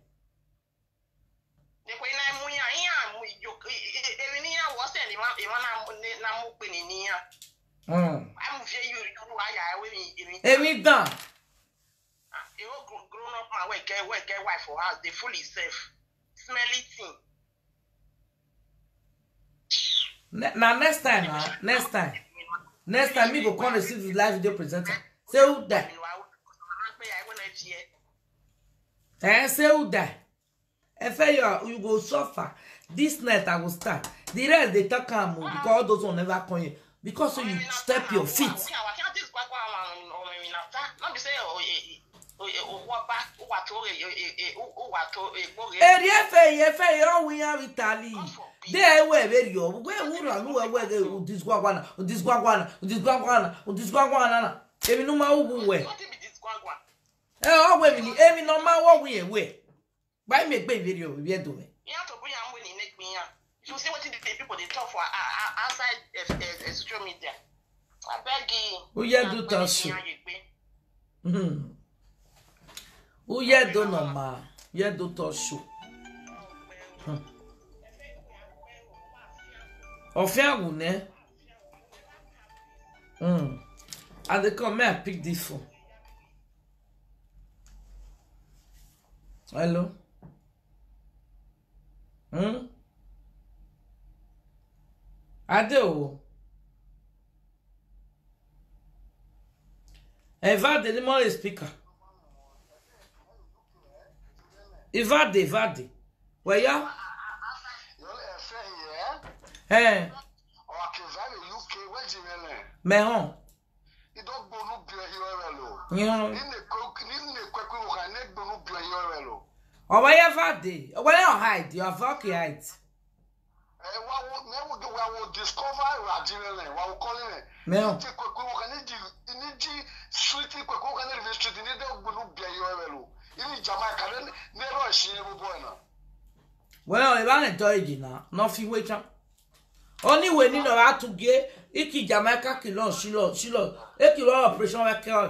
Èmi gan. Grown up man wey get wey get wife for house, they fool himself. Smelly thing. Now next time, uh, next time, next time me go come receive the live video presenter. Say who that? Eh? Say who that? Efehi, you go suffer. This night I will start. The rest they talk am because all those will never come here because so you step your feet. Eri Efehi, Efehi, all we have Italy. They were very young. Where would I know where they would this guaguana, this guaguana, this guaguana, this guaguana? Every no matter where. Eh, all women, every no matter what we away. Why make big video we are doing? You have to bring am when you make me. You see what the people they talk for outside social media. I beg you. Who ya do touch you? Hmm. Who ya do no ma? Ya do touch you. Hmm. Ofia ne? Hmm. And they come here pick this phone. Hello? Hmm? Adeo. Evade, ele mora speaker. Evade, evade. Where ya? Eh. Mehon. Nyon. Oh, why you evade? Why you hide? You have okay hide. We will discover Rajin, what we call it. Mehon. Well, if I enjoy it now, nothing wait up. Only when you know how to get Iki Jamaica kilo, shilo, shilo, a kilo operation like okay.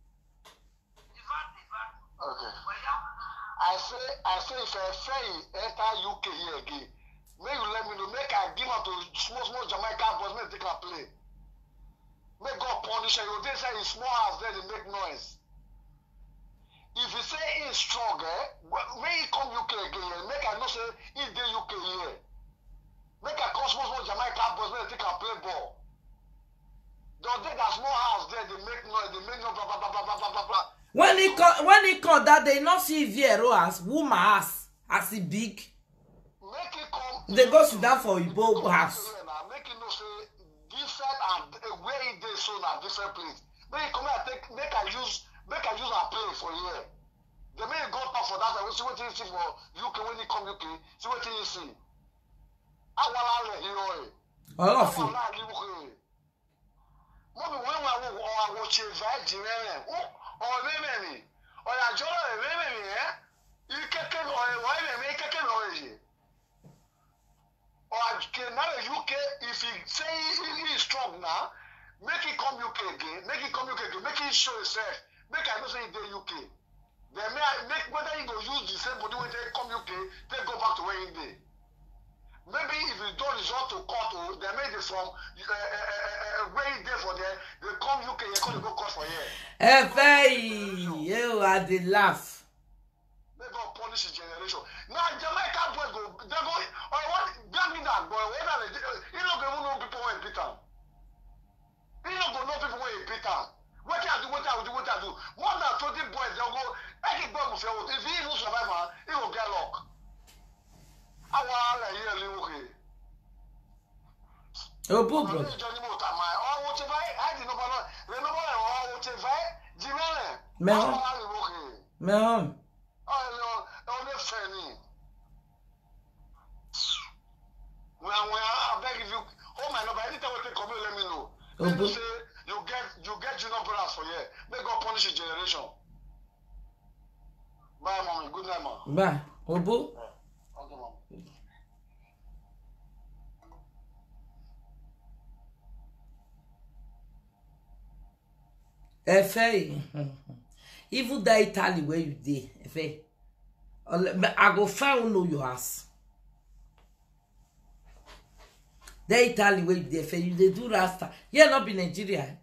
I say, I say, if I say enter U K here again, may you let me know, make I give out to small, small Jamaican boys, make take a play. Make God punish you. They say in small house there, they make noise. If you say he's strong, eh, may he come U K again, make I know say he's the U K here. Make a small, small Jamaican boys, make take a play ball. Don't take a small house there, they make noise, they make no blah, blah, blah, blah, blah, blah, blah. When he come, when he come that they not see Viero as woman as as he big. Make it come They go sit down for Igbo house. Make you know say different and where it is so na different place. Make you come and take make I use make I use a play for here. They may go talk for that. See what you see for U K when you come U K. See what you see. I want to hear you. All of you. Mommy, when I watch a virgin, or maybe, or I join a maybe, you can get or a make a noise. Or I can now U K if he say he is strong now, make it come U K again, make it come U K again, make it show itself, make I know say in the U K. Then may I make whether he go use the same body when they come U K, they go back to where he did. Maybe if you don't resort to court, they made it from uh, uh, uh, where they for there, they come U K, they come to go court for here. Efehi, you are the laugh. They go punish his generation. Now Jamaica boys go, they go, or what? Tell me that boy. Whether they, you don't go know people when beat them. You don't go know people when beat them. What I do, what I do, what I do. More than twenty boys, they'll go. Any boy will say, if he even survive, he will get locked. I want to hear you. Oh, poor bro. Mehon. Mehon. You get you get junior brothers for here. They go punish your generation. Bye, mommy. Good night, mom. Bye. Obo. Okay, mom. Efehi. Even that Italy where you dey, Efehi. I go find know your house. That Italy where you dey, Efehi, they do rasta. Here not be Nigeria.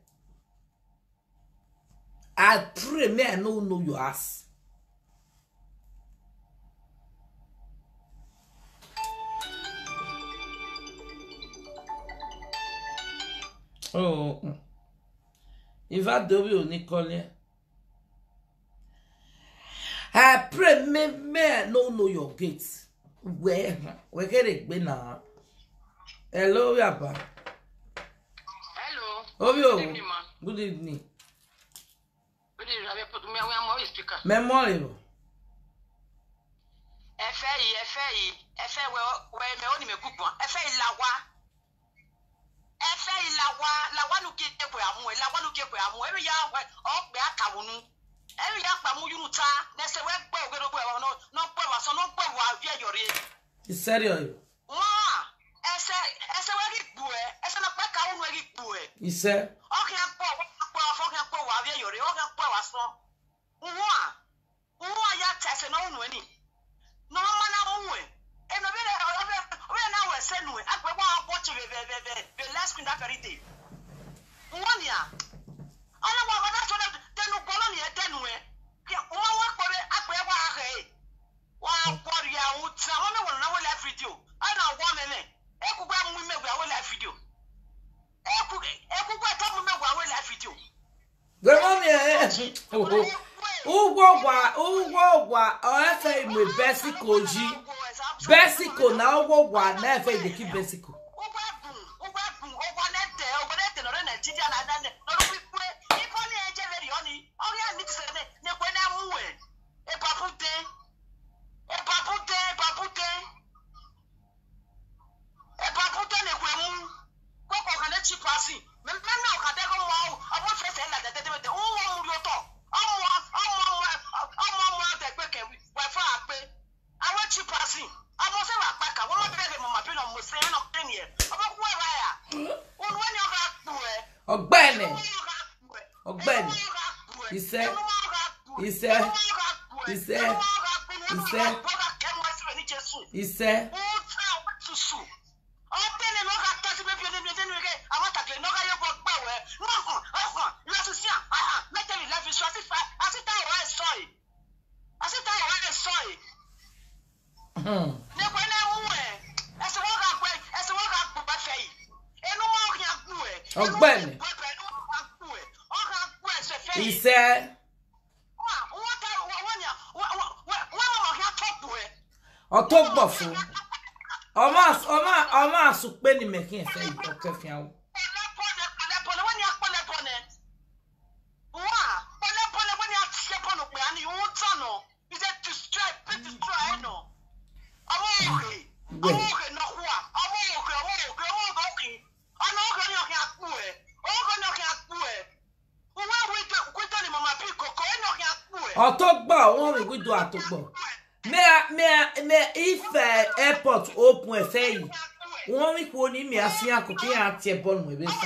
I pray may I no know your ass. Oh, if I do you Nicole, I pray may may I no know your gates. Where where get it be now? Hello, Yapa. Hello. Oh, yo. Good evening, man. Good evening. Good evening. I put me. I'm always speaker. Memory. Efehi, Efehi, Efehi. Where where me only me cook one. Efehi lawa. Efehi lawa. Lawa nuke kwe amu. Lawa nuke kwe amu. Every year we oh be akawunu. Every year pa mu yunuta. Nese we gbe ogero gbe wa no no gbe wa so no gbe wa via yori. It's serious. Wa. Ese ese we ri gbu e. Ese na pa ka unu ri gbu e. He said. Okay, I'm poor. I'm poor. I'm poor. I'm poor. You're okay. I'm poor. I'm poor. Uwa, uwa ya tese no unu ni. No man na unwe. E no be be be na we se nu. Agbe wa watch the the the the last screen that very day. Uwa ni a. Ona wa wa that so that tenu bolo ni e tenu e. Ke uwa wa kore agbe wa ha e. Wa kore ya uta. Mo me won na we live video. Ana wa me me. E ku gba mu me gba we live video. Eku eku gba to mu me gba we live video. Go on here. Ugwo gwa ugwo gwa Efehi me besico ji. Besico na ugwo gwa na Efehi dey keep besico. Ugwa gun, ugwa gun, ugwa nete, ugwa nete no re Nigeria na na no ru pipwe. Ipo ni eje very oni. Ori an ni se ne ne kwe na mu e. E papute. E papute, e papute. E papute ne kwe mu. Ko ko kan e chi passing. Me me na o ka de ko mo. Abo fe se la de de de. O wo mu yo to. Omo omo omo omo de pe ke we fa pe. Awo chi passing. Abo se wa pa ka. Wo mo be be mo ma pe no mo se no pe ni e. Abo ku e ba ya. Onu we ni o ga ku e. Ogbeni. Ogbeni. He said. He said. He said. He said. He said. Hmm. Ogbeni. He said. Otogbofu. Oma oma oma supe ni making efeyi okay fian. Otogba won we do atogbo. Me me me if uh, airport open efeyi. Won we ko ni me asia akoko ya tie bon mo be fa.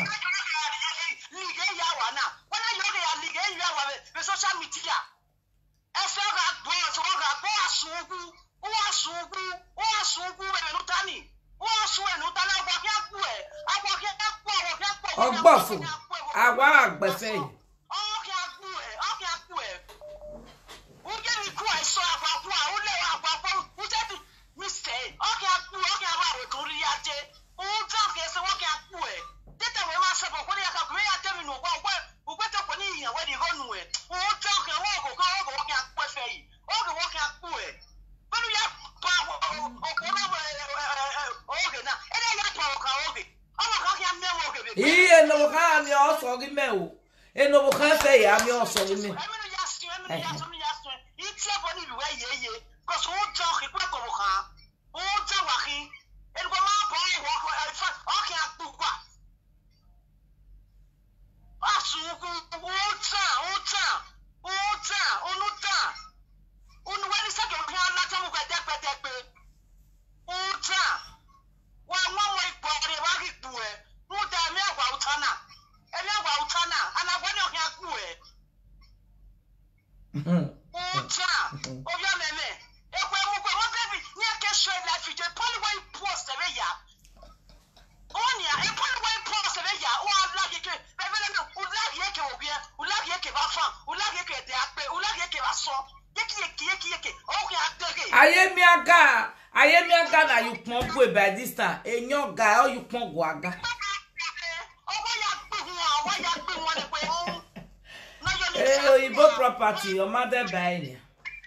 Ogbafo awa agbefe Iye no ka mi o so gi me o. E no ka fe ya mi o so gi me. Aye mi aga, aye mi aga na you pon go by this time. Enyo ga o you pon go aga. Eh, you both property, your mother buy ni.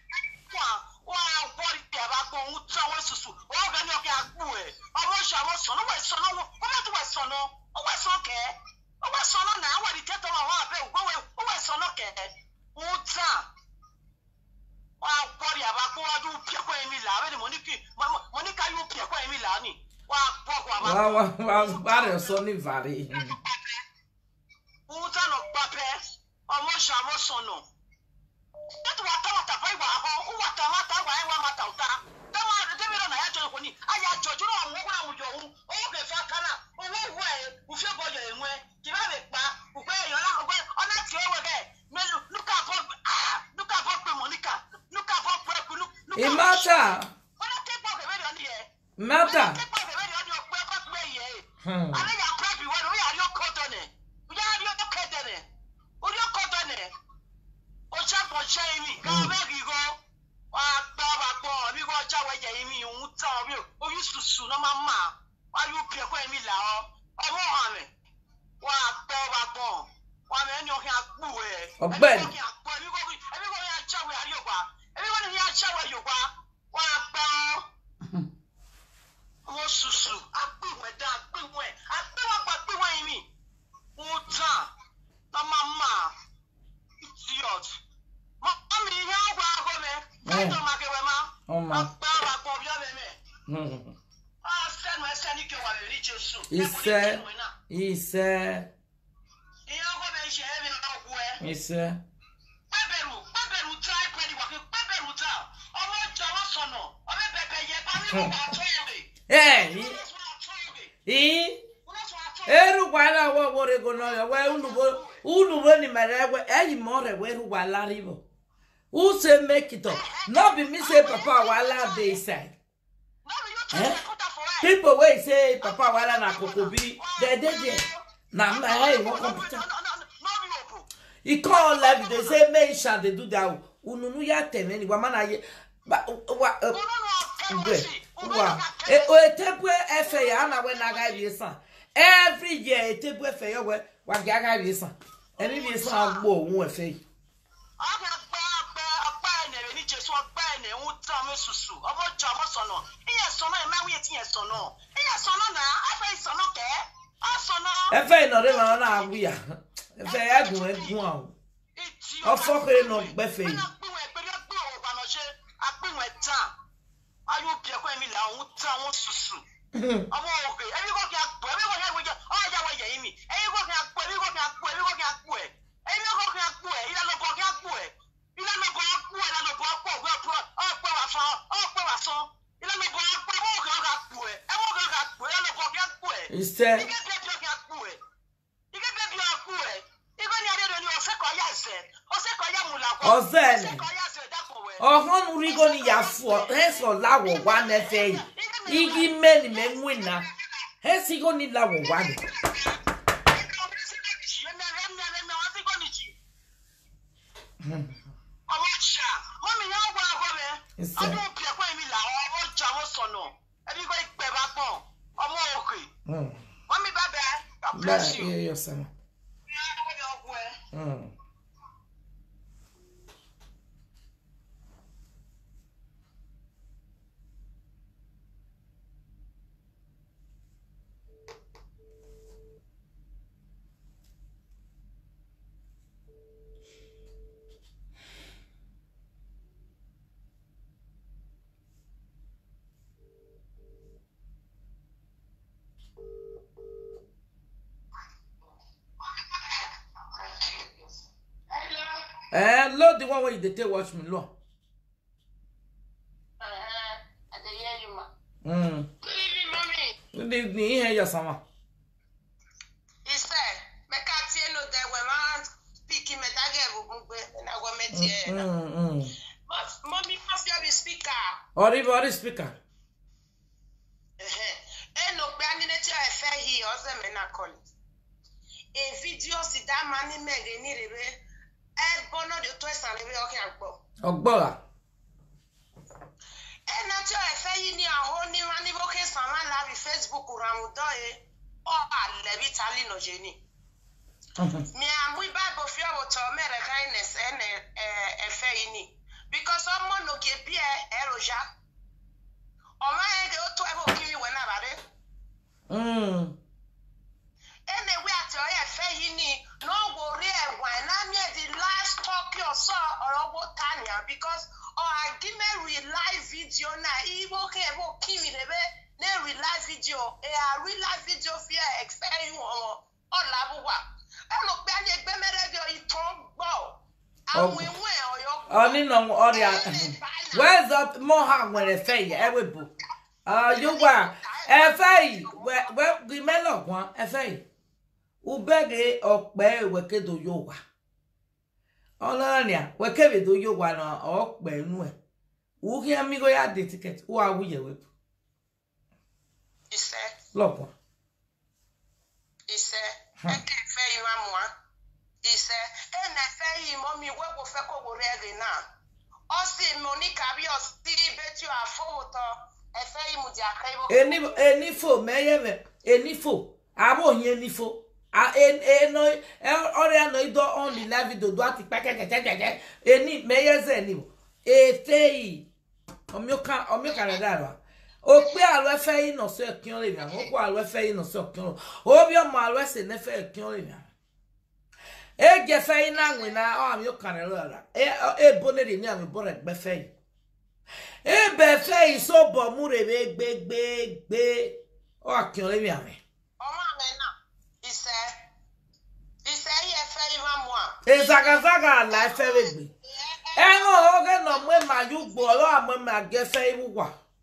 Wow, wow, wow, bad so ni vary. Uta no pape, omo shamo sono. That wata wata pai wa ho, wata wata wa wa mata uta. Tama de mi na ya jo ko ni. Aya jojo no wo na mu jo hu. O be fa kana, o wo wo e, u fe bojo enwe. Ki ba be pa, u pe eyan la ko ona ti o we ge. Me look up ah, look up pe Monica. Look up pe ku look. Imata. Ona te po ke be ni e. Mata. Hmm. I mean, I'm probably when we are your cotton. We are your cotton. Or your cotton. Or chap or shamey. Go back, you go. Ah, Baba, we go Jawa Jamie, you would tell you. Oh, used to soon, Mamma. Are you pure me now? Oh, Mohammed. What, Baba, one man you have boo. Oh, Ben. Everybody has shower yoga. Everybody has shower yoga. What, Bow? Susu, I put my dad, put my, I put my put my me. Uta, na mama, idiot. Mommy, how go me? I don't make a man. Oh, my. I send my son, you can reach your soup. He said, he said, he said, Baberu, Baberu, try pretty working, Baberu, I want Javasono, I bet Baby, I hey, he, Eru wala wo wo rego no ya we unu bo unu bo ni mere we eyi mo re we ru wala ribo. Who say make it up? Not be me say papa wala dey side. Eh? People wey say papa wala na kokobi, they dey there. Na na hey wo computer. He call live they say men shall they do that. Unu nu ya ten ni wa mana ye ba wa wa e o tebwe efeyi ana we na ga bi san. Every year, it take with fair where what Gaga is. And it is all more one fee. I got a bad, bad, bad, and it's just what bad and me susu. Omo jamo sono. Iye sono e ma we tie sono. Iye sono na. Afa sono ke. Ah sono. Efehi no re ma na aguya. Efehi agun egun awo. O fokere no gbefehi. Na pin we pe gbo o ba no se. Apin we tan. Ayu bi e ko mi la won tan won susu. Omo oke. Ebi ko ki agbo. Ebi ko ki agbo. O ja wa ye mi. Ebi ko ki agbo. Ebi ko ki agbo. Ebi ko ki agbo. Ebi ko ki agbo. Ila lo ko ki agbo. Ila lo ko agbo. Ila lo ko agbo. Gbo pro. O pe wa so. O pe wa so. Ila lo ko agbo. O ko agbo. E mo ko agbo. Ila lo ko ki agbo. Iste. Ike pe bi o ki agbo. Ike pe bi o agbo. Ike ni ade ni o se ko ya se. O se ko ya mula ko. O se ni. Se ko ya se da ko we. Ohon rigo ni ya fu. Heso lawo wa na efehi. Igi meni me nwina. Hesigo ni lawo wa ni. Bless you. Yeah, son. Mm. Eh, Lord, the one way they take watch me, Lord. Uh, I hear you, ma. Mm. Good evening, mommy. Good evening, here you sama. He said, "Me can't see no there when man speaking me that go and I go met here." Mm, mm. Mommy, must you be speaker? Ori, ori speaker. Eh, eh, no, be ani neti efehi o ze me na call it. A video si that man me ge ni rebe. E bono de to esan rebe o kan gbo. Ogbora. E na ti efehi ni aho ni wan ni bo ke san ma la bi Facebook ran do e o ale bi tali no je ni. Mi amu Bible fi o to mere kindness en eh efehi ni because omo no ge bi e eroja. O ma e de o to e bo kimi we na bare. Mm. Ene we ati o efehi ni no go re e wan na mi the last talk you saw or go Tanya because or I give me real live video na e bo ke bo kimi rebe na real live video e a real live video fear expect you o o la bu wa e lo pe ani egbe mere bi o iton gbo awon ewe oyo Oni no ori a. Where's up more hard when efehi ewebu. Ah, you wa efehi we we gi melo gwan efehi. Ubege okpe wekedo yowa. Olania wekedo yowa na okpe nu e. Uki amigo ya de ticket u awuye we. ise Lopo. ise e ke fe yi wa mo ise e na fe yi mo mi we go fe ko go re na o si Monica bi o si beti o afoto e fe yi mu di akaibo Eni eni fo meyeve eni fo abo yin eni fo. A en eno ore ano ido on the live video do ati pekekekeke eni meyeze eni efehi omioka omioka radara o pe alo efehi no so ekion le mi o ko alo efehi no so ekion o bi o ma alo ese ne fe ekion le mi e ge efehi na nwe na o amioka radara e e bonere ni ami bore gbe efehi e be efehi so bo mu re be gbe gbe gbe o akion le mi ami ọmọ àwọn náà ìṣe ìṣe yẹ fẹ́ ìwà mu à. Ezagazaga la efewe gbe. Eno oge no mwe ma yugbo lo amwe ma gefe iwuwa.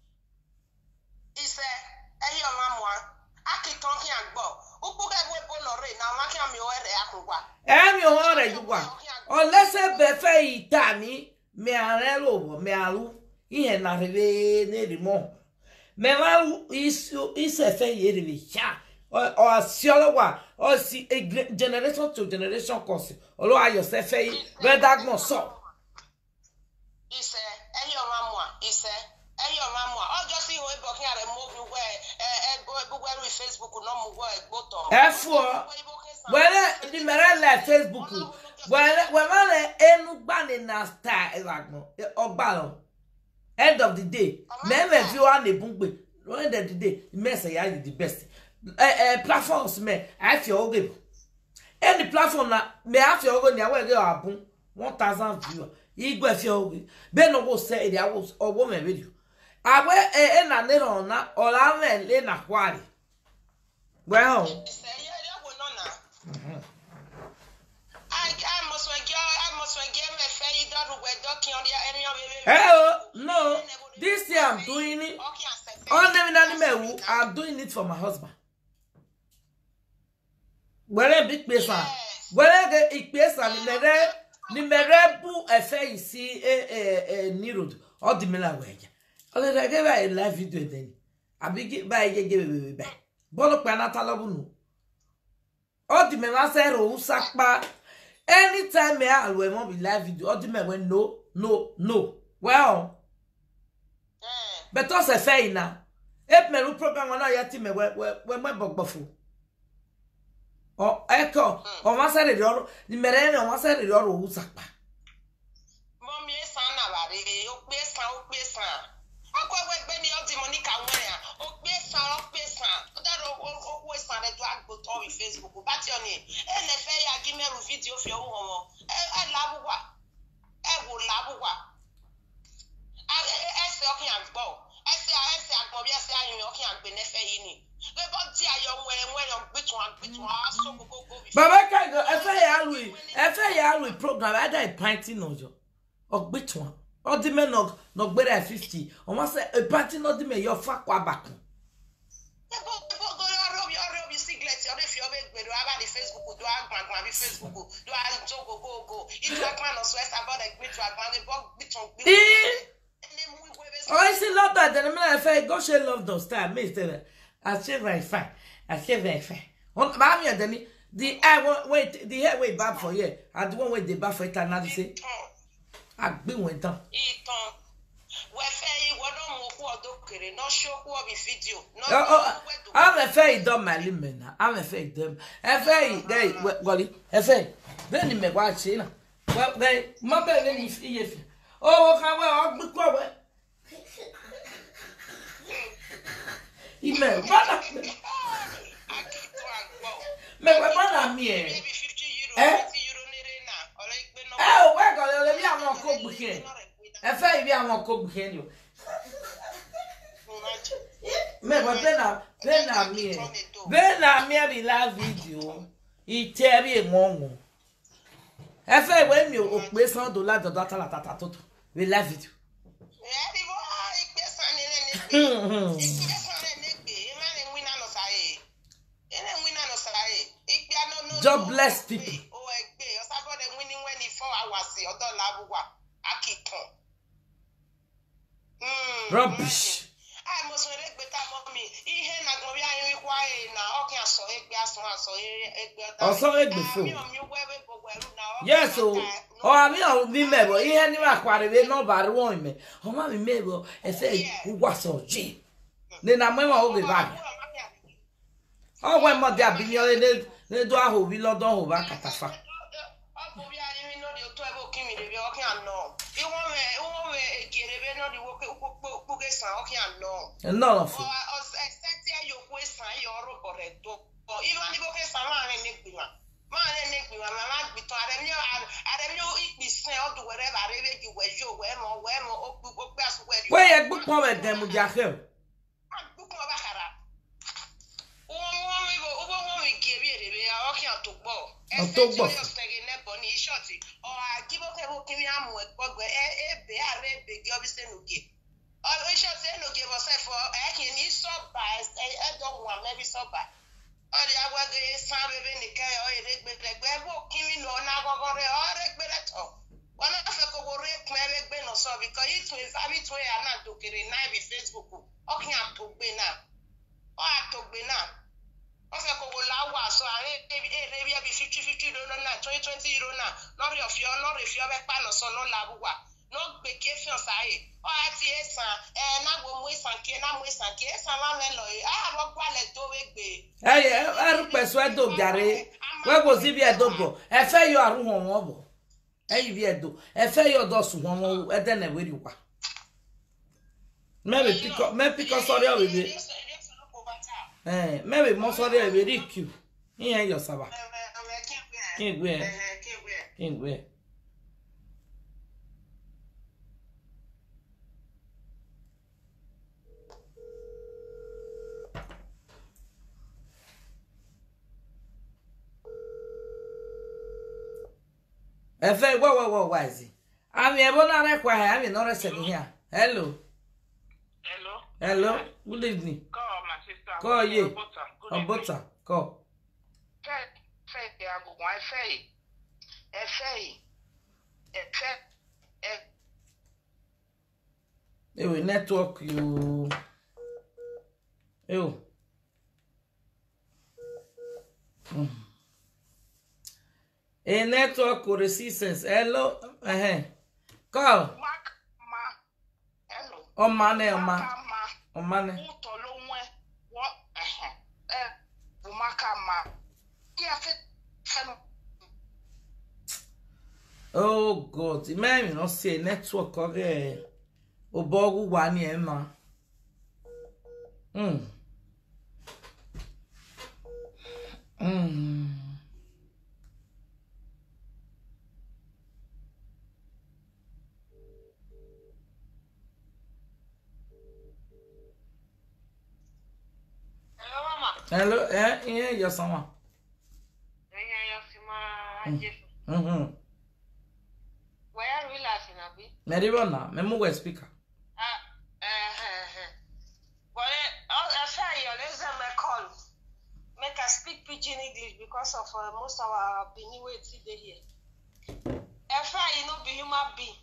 ìṣe ẹyẹ ọmọ mu à akitan kí n gbọ́ ukwu kẹwé bọlọ rẹ náà wọn kí n mi ọrẹ akùnkwa. Emi o re yuwa. Olese befe itani me arelo bo me alu ihe na rebe ne rimo. Me malu isu isefe yere be sha. O asiolo wa o si generation to generation course. Olo ayo sefe redagmo so. ìṣe ẹyẹ ọmọ mu à ìṣe ẹyẹ ọmọ mu à ọjọ́ sí ìwé bọ̀ kí n rẹ̀ mú gbogbo ẹ ẹ gbogbo ẹrú Facebook náà mú gbọ́ ẹ gbótọ̀. Efo wele di merele Facebook wele wele enu gbani na star elagmo ogbalo End of the day, me me view an ebungbe. End of the day, me say I the best. Eh eh platforms me I feel okay. Any platform na me I feel okay na we go abun one thousand viewer. Igwe feel okay. Be no go say there was or woman video. Awe eh eh na ne na ola me le na kwari. Well, hello, no, this year I'm doing it. I'm doing it for my husband. Where a big person, where a big person, the Merebu efehi see a needle or the Miller way. Although I gave a live video then, I begin by a give back. Bolo Panatalabu. All the men say, oh, Sakba. Anytime I will not be live video, all the men went no, no, no. Well, but also a fair now. If me program on your team, when my book buffalo. Or echo, or one side of the Merene, or one side of your Sakba. Mommy, son, about it, oh, best, oh, best. I go with Benny of the Monica, oh, best, oh, best. That always started to act with all Facebook, but your name. And the fair, give me a video of your home. I love what I will love what I say, okay, and go. I say, I say, I'm going to say, I'm okay, and benefit. But dear, young way, when I'm between between so go go. Baba can go, I say, I will, I say, I will program. I die pinting on you. Or between. Or the men of no better fifty. Or must say a party not the men your fuck back. Facebook, do I grandma Facebook, do I go go go? If you are plan of sweat about a great grandma, oh, I see love that. Then I say, go share love those time, Mister. I say very fine. I say very fine. On my then the I won't wait, the hair way bad for you. I don't wait the bad for it. Another say, I've been went on. I'm a fairy dumb, my limit. I'm a fake them. A fairy, they, well, a fairy. Then you may watch it. Well, they, my belly is if. Oh, how well, I'll be quiet. He may run at me. Eh? Oh, we're going to be a more cook here. A fairy, be a more cook here. Me but then I then I me then I me be live video e tell me ngongo e fe when me o pe one dollar do data la tata toto we live video God bless people. Rubbish. I must make better mommy. He na go be ayin kwa e na o kan so e gbe aso aso e gbe ta. O so e gbe fo. Yes o. O ami o mi mebo. Ihe ni ma kware we no ba ro me. O ma mi mebo e se wa so ji. Ne na mo ma o be bag. O we mo dia bi ni o ne ne do aho bi lo don ho ba katafa. O bo bi ayin no de to e bo kimi de bi o kan no. I won we I won we e gere be no de wo ke puge san o kan no. No no. O o expect you go san your ro bore to. O even ni bo ke san ma re ne gbiwa. Ma re ne gbiwa ma ma gbi to are mi are mi o ipi san o do wherever are we ji we jo we mo we mo o pu o pe aso we. We ye gbu pon we dem mu ja he. A gbu pon ba kara. O mo mi bo o bo mo mi ge bi ere be o kan to gbo. O to gbo. O a gibo ke bo kimi amu e gbogbo e e be are be ge obi se no ge. O we sure say no ge bo say for e kin ni so ba e don wa maybe so ba. O di agwa ge san bebe ni ke o ere gbe gbe bo kimi no na gogo re o re gbe le to. Wona fe ko bo re pin e gbe no so because it we abi to ya na to kere na bi Facebook. O kin a to gbe na. O a to gbe na. O fe ko bo la wa so are e re bi abi fifty fifty euro na twenty twenty euro na no re of your no re fi o be pa no so no la buwa no gbe ke fi o saye o ati esan e na go mu esan ke na mu esan ke esan la le lo e a ro gba le to we gbe eh e ru peso e do jare we go si bi e do bo e fe yo aru won won bo e yi bi e do e fe yo do su won won e de na we ri pa Maybe because maybe because sorry we be. Eh, maybe mo sorry we be Q. Here your saba. King we. King we. Efehi, what what what why is it? I'm able to require. I'm not sitting here. Hello. Hello. Hello. Good evening. Call my sister. Call you. Good A butter. Call. Efehi, I go one Efehi. Efehi. Efehi. Hey, we network you. Ew. Mm. A network resistance. Hello. Uh-huh. Call. Mark ma. Hello. Oh man, oh man. Ma. Oh man. Utolonwe. What? Eh. Eh. Umaka ma. Yes. Oh God. Imagine not say network okay. Obogu wani ema. Mm. Mm. Hello, mama. Hello, eh, yeah, your someone. Mm-hmm. Why are we laughing, Abby? Meribona, memu we speaker. Uh, uh, Well, I say you let's my call. Make us speak pidgin English because of uh, most of our Benin way today here. Efehi, you know, be human being.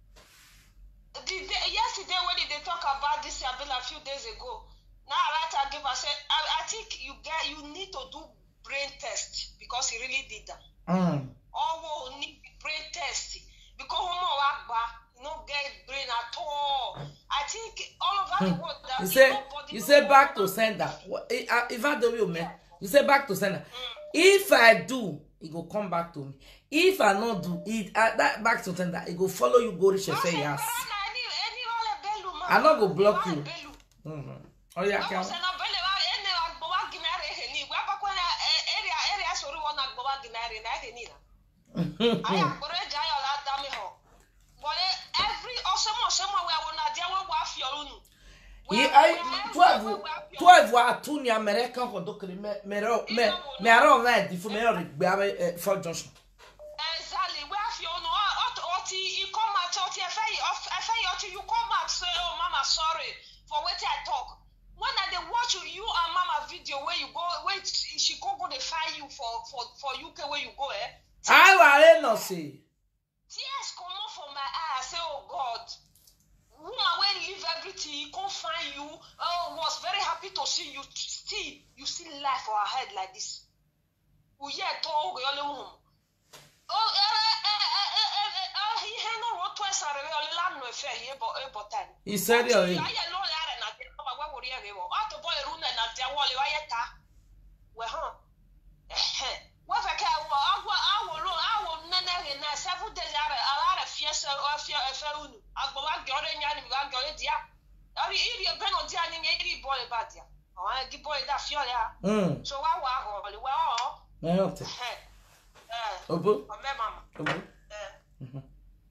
The day, yesterday when they talk about this a few days ago, now I like to give us. I, I think you get you need to do brain test because he really did that. Mm. Oh, we need brain test because homo wakba no get brain at all. I think all over the world that You say nobody you knows say back what- to sender. What- eh, ah, If I do you man, you say back to sender. Mm. If I do, it go come back to me. If I not do it, uh, that back to sender, it go follow you go reach your Okay, face. Corona, any any role belu, man. I not go block Any you. role belu. Mm-hmm. Oh yeah, Wọ́n can. sẹ́ náà bẹ́lẹ̀ wá ẹni àgbọ̀wá gínárì ẹ̀ ní ìwé àpapọ̀ ẹ̀rí ẹ̀rí àsọ̀rí wọn àgbọ̀wá gínárì náà ẹ̀ ní ìlà. Ayé àgbọ̀rọ̀ ẹ̀jẹ̀ ayọ̀ la dá mi hàn. Wọlé every ọ̀sẹ̀mọ̀ ọ̀sẹ̀mọ̀ wẹ̀ wọ́n náà jẹ́ wọ́n wá fi ọ̀run nù. He I twelve twelve wa two ni American for doctor me me me me aro na di fu me ori gba for Johnson. Exactly, where fi ọ̀nù ọtí ikọ́ máa tẹ́ ọtí ẹ̀fẹ́ yìí ẹ̀fẹ́ yìí ọtí you come back say oh mama sorry for wetin I talk. When I dey watch you, you and mama video where you go, where she go go dey find you for for for U K where you go eh. I wa no say. Tears come out from my eye. I say, oh God, woman when leave everything, come find you. Oh, was very happy to see you. Still, you see life for her head like this. We hear talk, we only home. Oh, eh, eh, eh, eh, eh, eh, he had no road twice. I really land no affair here, but eh, but then. He said it already. I know that, and I think about what we're here. Oh, the boy run and I tell you, I get that. Well, huh? Eh, what if I can? I will, I will, I will. Nene, na seven days. I, I, I fear so, I fear, I fear. Unu. I go back. Go there, nyani. Go go there, dia. Ari, iri, ben on dia, nyani, iri boy bad dia. Oh, I give boy that fear ya. Hmm. So I will, I will, well. Me not. Eh, eh. Obo. Oh, me mama. Obo. Eh. Mhm.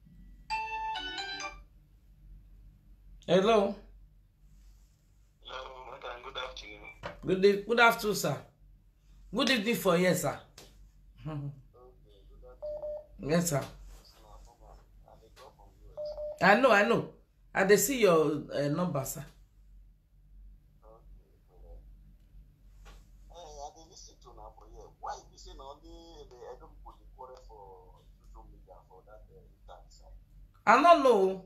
Hello. Hello, madam. Good afternoon. Good day, good afternoon, sir. Good evening for you, sir. Mhm. Okay, good afternoon. Yes, sir. It's my mama. And they come from U S. I know, I know. I dey see your uh, number, sir. Okay, correct. Hey, I dey listen to now for here. Why you say now only the Edo people dey quarrel for social media for that uh, internet side? I don't know.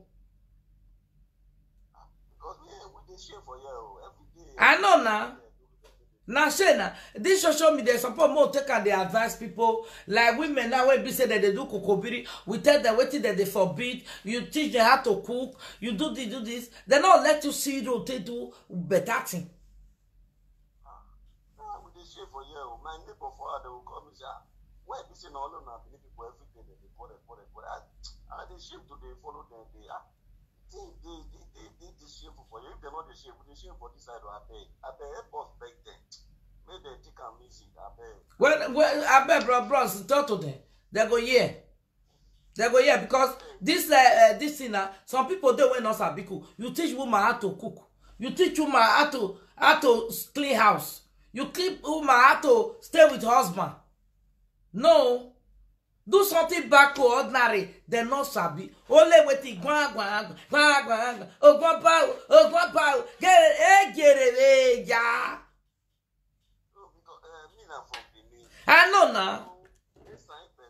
Because we we dey share for here oh, every day. I know now. Now, Shana, this social media support more take and they advise people like women now when we say that they do kokobiri, we tell them what that they forbid, you teach them how to cook, you do this, do this, they not let you see it, they do better thing. Ah, ah, we dey share for here oh. My neighbor for her they will come and say, ah, why be say now no na Benin people every day they dey quarrel quarrel quarrel. I I dey shame to dey follow them. They ah, think they they they they they shameful for you. If they're not the shameful, they shame for this side or I beg. I beg help us beg them. Make them take and easy. I beg. Well, well, I bet, bro, bros, talk to them. They go yeah. They go yeah because this uh, uh this thing uh, some people they will not sabi cook. You teach woman how to cook. You teach woman how to how to clean house. You keep woman how to stay with husband. No. Do something back to ordinary. They not sabi. Only with the guan guan guan guan. Oh guan pao. Oh guan pao. Get it. Eh, get it. Eh, yeah. No, because uh, me na from Benin. I know now. Yes, I bet.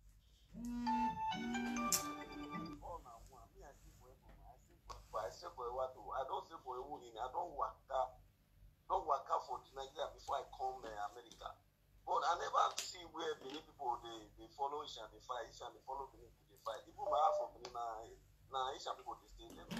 Oh, now one. Me I see for everyone. I see for I see for what I don't say for a woman. I don't work out. Don't work out for Nigeria before I come uh, America. But I never see where Benin people they, they follow each and they fight, each and they follow Benin people they fight. Even my half from Benin now, now each and people they stay there.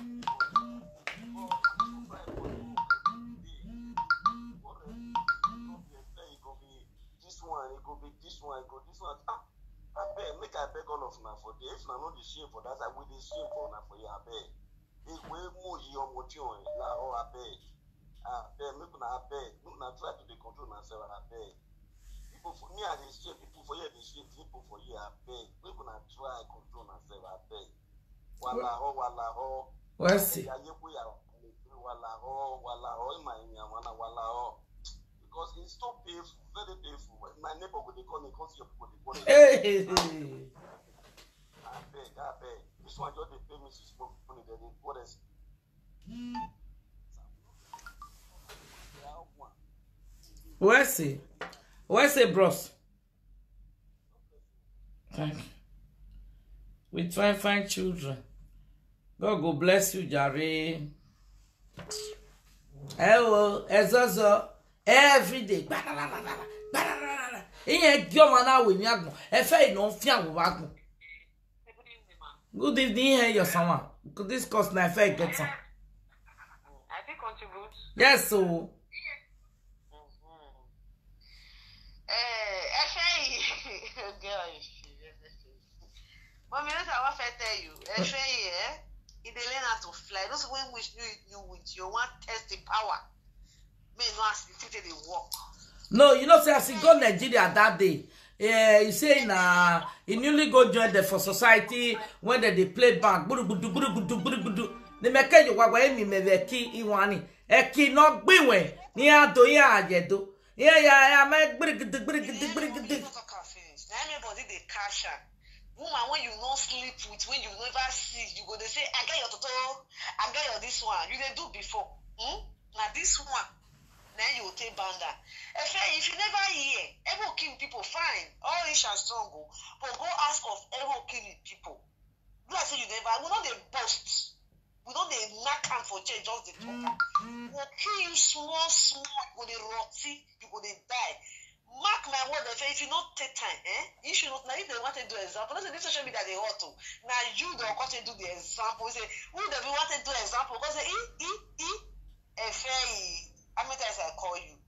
It go be this one, it go be this one, it go this one. Ah, I beg, make I beg all of now for the if I know the shame for that, I will the shame for now for you. I beg. It way more here on what you on. Now, oh, I beg. I beg, make una beg, make una try to control myself. I beg. People for me, I dey shame people for here, they shame people for here. I beg. Make una try control myself. I beg. Wala ho, wala ho. Well, see. Wala ho, wala ho. In my Yamana, wala ho. Because it's so painful, very painful. My neighbor will they call me, call your people, they call me. Hey. I beg, I beg. This one just they pay me six money, then they what else? Where see? Where say, bros? Thank you. We try and find children. God go bless you, Jare. Hello, Ezozo. Every day. Iye gyo mana we mi agbon. Efehi no fi awo agbon. Good evening, here your someone. Could this cost na Efehi get some? I think contribute. Yes, so. Eh, efehi. Gosh. Mommy, that's what I tell you. Efehi, eh? If they learn how to fly, those when wish you you with your one test the power. May not ask the they walk. No, you know, say as he go Nigeria that day. Yeah, you say na he newly go join the for society when they, they play band. Budu budu budu budu budu budu. They make you wa wa emi me ve ki iwani. E ki no gbiwe ni ado ya ajedo. Yeah yeah yeah make budu budu budu budu budu budu. Now everybody they cash out. Woman, when you not sleep with, when you never see, you go they say, I got your toto, I got your this one. You they do before. Hmm? Now this one. Then you will take banda. If you never hear, ever kill people, fine. All rich and strong go. But go ask of ever killing people. Do I say you never? We know they boast. We know they knock am for change, just the talk. We'll kill you small, small, you go they rotty, you go they die. Mark my word, if you not take time, eh? You should not. Now, if they want to do example, that's this social media they want to. Now, you don't want to do the example. Say, who do we want to do example? Because say, e, e, e, efehi. How many times I call you?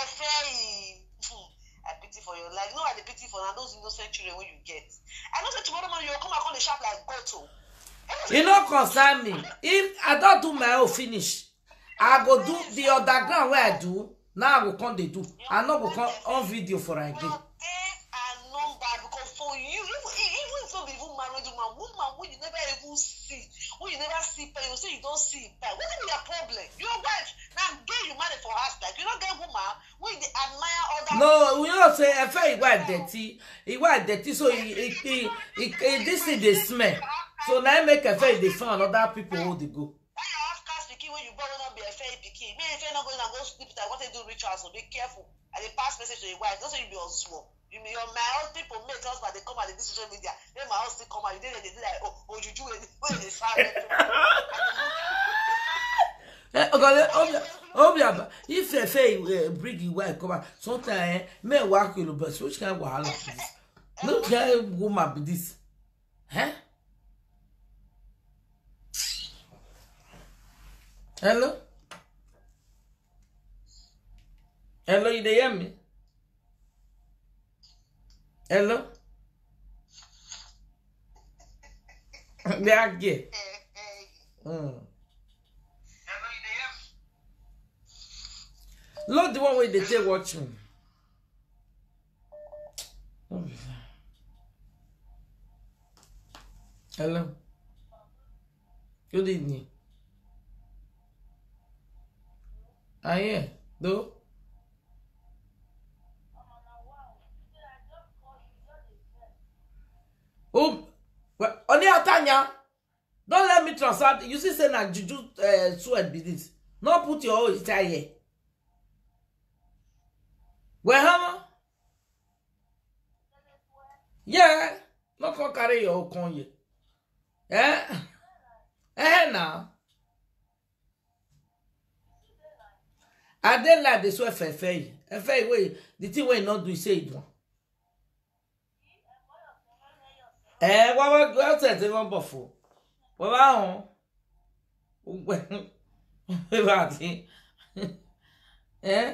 Efehi. I pity for your life. No, I pity for now, those innocent children when you get. I know that tomorrow morning you'll come back on the shop like Goto. You know, concern me. If I don't do my own finish, I go do the underground where I do. Now I will come they do. I not go come on video for again. Your days are numbered because for you, even even if you even married woman, woman when you never even see, when you never see, you say you don't see it. What is your problem? Your wife now girl you married for us like you don't get woman when they admire other. No, we not say I feel wife dirty. He wife dirty, so he he he this is the smell. So now make a face they find other people who they go. When you born not be a fair picky, me if you're not going to go sleep, I want to do rituals, so be careful. And they pass message to your wife. Don't say you be on small. You mean your my own people make us, but they come out in this social media. Then my house still come out. You did they did like oh oh you do it when they start. If a fair bring you wife come out, sometimes may work you, but which kind of wahala is this? No kind of woman be this, huh? Hello? Hello, you hear me? Hello? They are gay. Mm. Hello, you dey hear me? Lord, the one way they take watch me. Hello. Good evening. I am. Though. Oh, well, only Atanya. Don't let me transfer. You see, say na juju uh, sweat be this. No put your whole entire here. Well, hammer. Yeah. No come carry your whole con here. Eh? Eh now. I don't like this way efehi. Efehi way the thing way not do say it one. Eh, what what what say even before? What about on? What about it? Eh?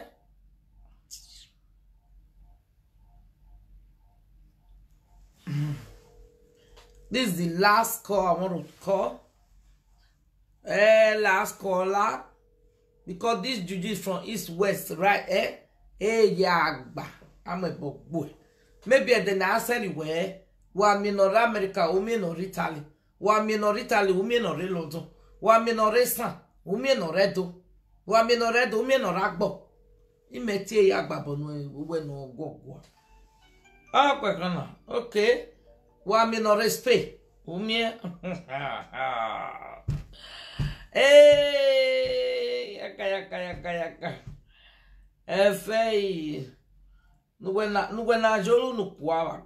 This is the last call I want to call. Eh, last caller. Because this juju is from east west, right? Eh? Eh, yeah, I'm a boy. Maybe at the answer anywhere. Wa minor America, o minor Italy. Wa minor Italy, o minor London. Wa minor San, o minor Redo. Wa minor Redo, o minor Agbo. Imeti Yagba Bono, we no go. Ah, kwekana. Okay. Wa minor Spain. O minor. Hey, yaka yaka yaka yaka. Efehi. Nuwena nuwena jolu nukwawa.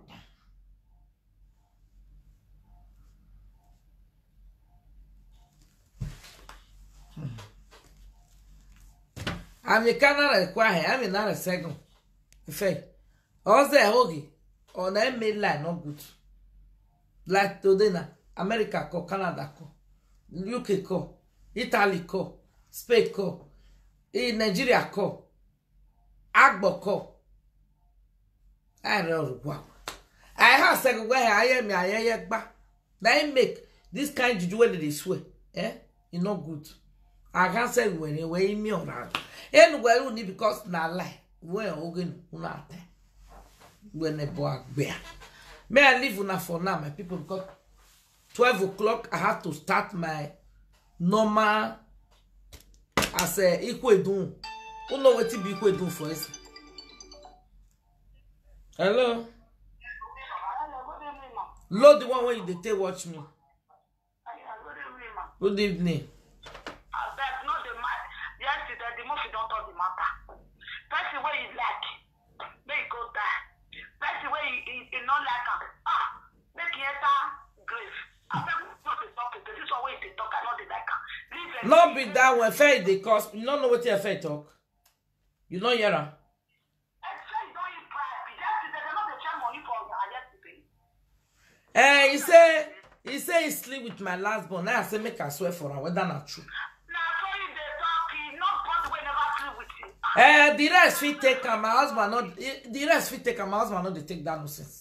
I'm a canara kwa he. I'm not a second. Efehi. Oze hogi. On a main line not good. Like today na America ko Canada ko U K ko Italy ko, Spain ko, in Nigeria ko, Agbo ko. I don't know. I have said where I am, I am back. They make this kind of jewelry this way. Eh? It's not good. I can't say when you weigh me around. Anyway, only because na lie. When organ not when a boy bear. May I leave una for now, my people, because twelve o'clock I have to start my normal as a equal do. Who know what to be equal do for us? Hello? Lord, the one when you take watch me. Good evening. That's not the matter. Yesterday, the most you don't talk the matter. That's the way you like. Make go die. That's the way you not like her. Ah, make you enter grave. I said, not the talk. This is always the talk. I know the like her. Not be that one fair they cause you don't know what your fair talk. You know hear her. Eh, he say he say he sleep with my last born. Now I say make I swear for her whether not true. Eh, the rest fit take her. My husband not the rest fit take her. My husband not they take that nonsense.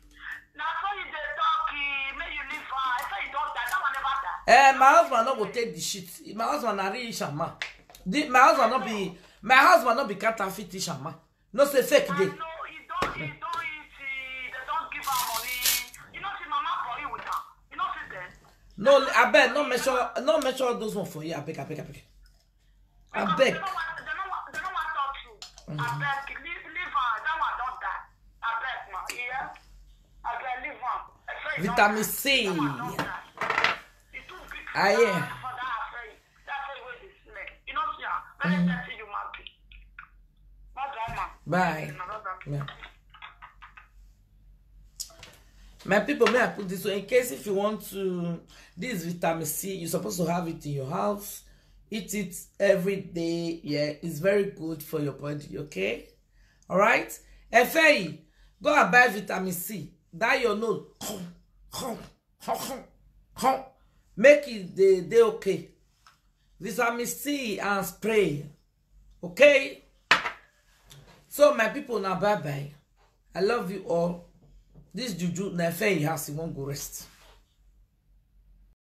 Eh, my husband not will take the shit. My husband not really shama. The, my husband not be my husband not be counterfeit shama. No say fake day. No, he don't. He don't eat. They don't give her money. You know, see, mama for you with her. You know, see them. No, I beg. No measure. No measure those one for you. I beg. I beg. I beg. I beg. They don't want. They don't want. They don't want to talk to you. I beg. Leave, leave her. That one don't die. I beg, ma. Yeah. I beg. Leave her. Vitamin C. Ah, yeah. Bye. Yeah. My people, may I put this way in case if you want to this vitamin C, you're supposed to have it in your house. Eat it every day. Yeah, it's very good for your body. Okay, all right. Efehi, go and buy vitamin C. That your nose. Make it the day okay. Vitamin C and spray. Okay. So my people, now bye bye. I love you all. This juju na efehi has, he won't go rest.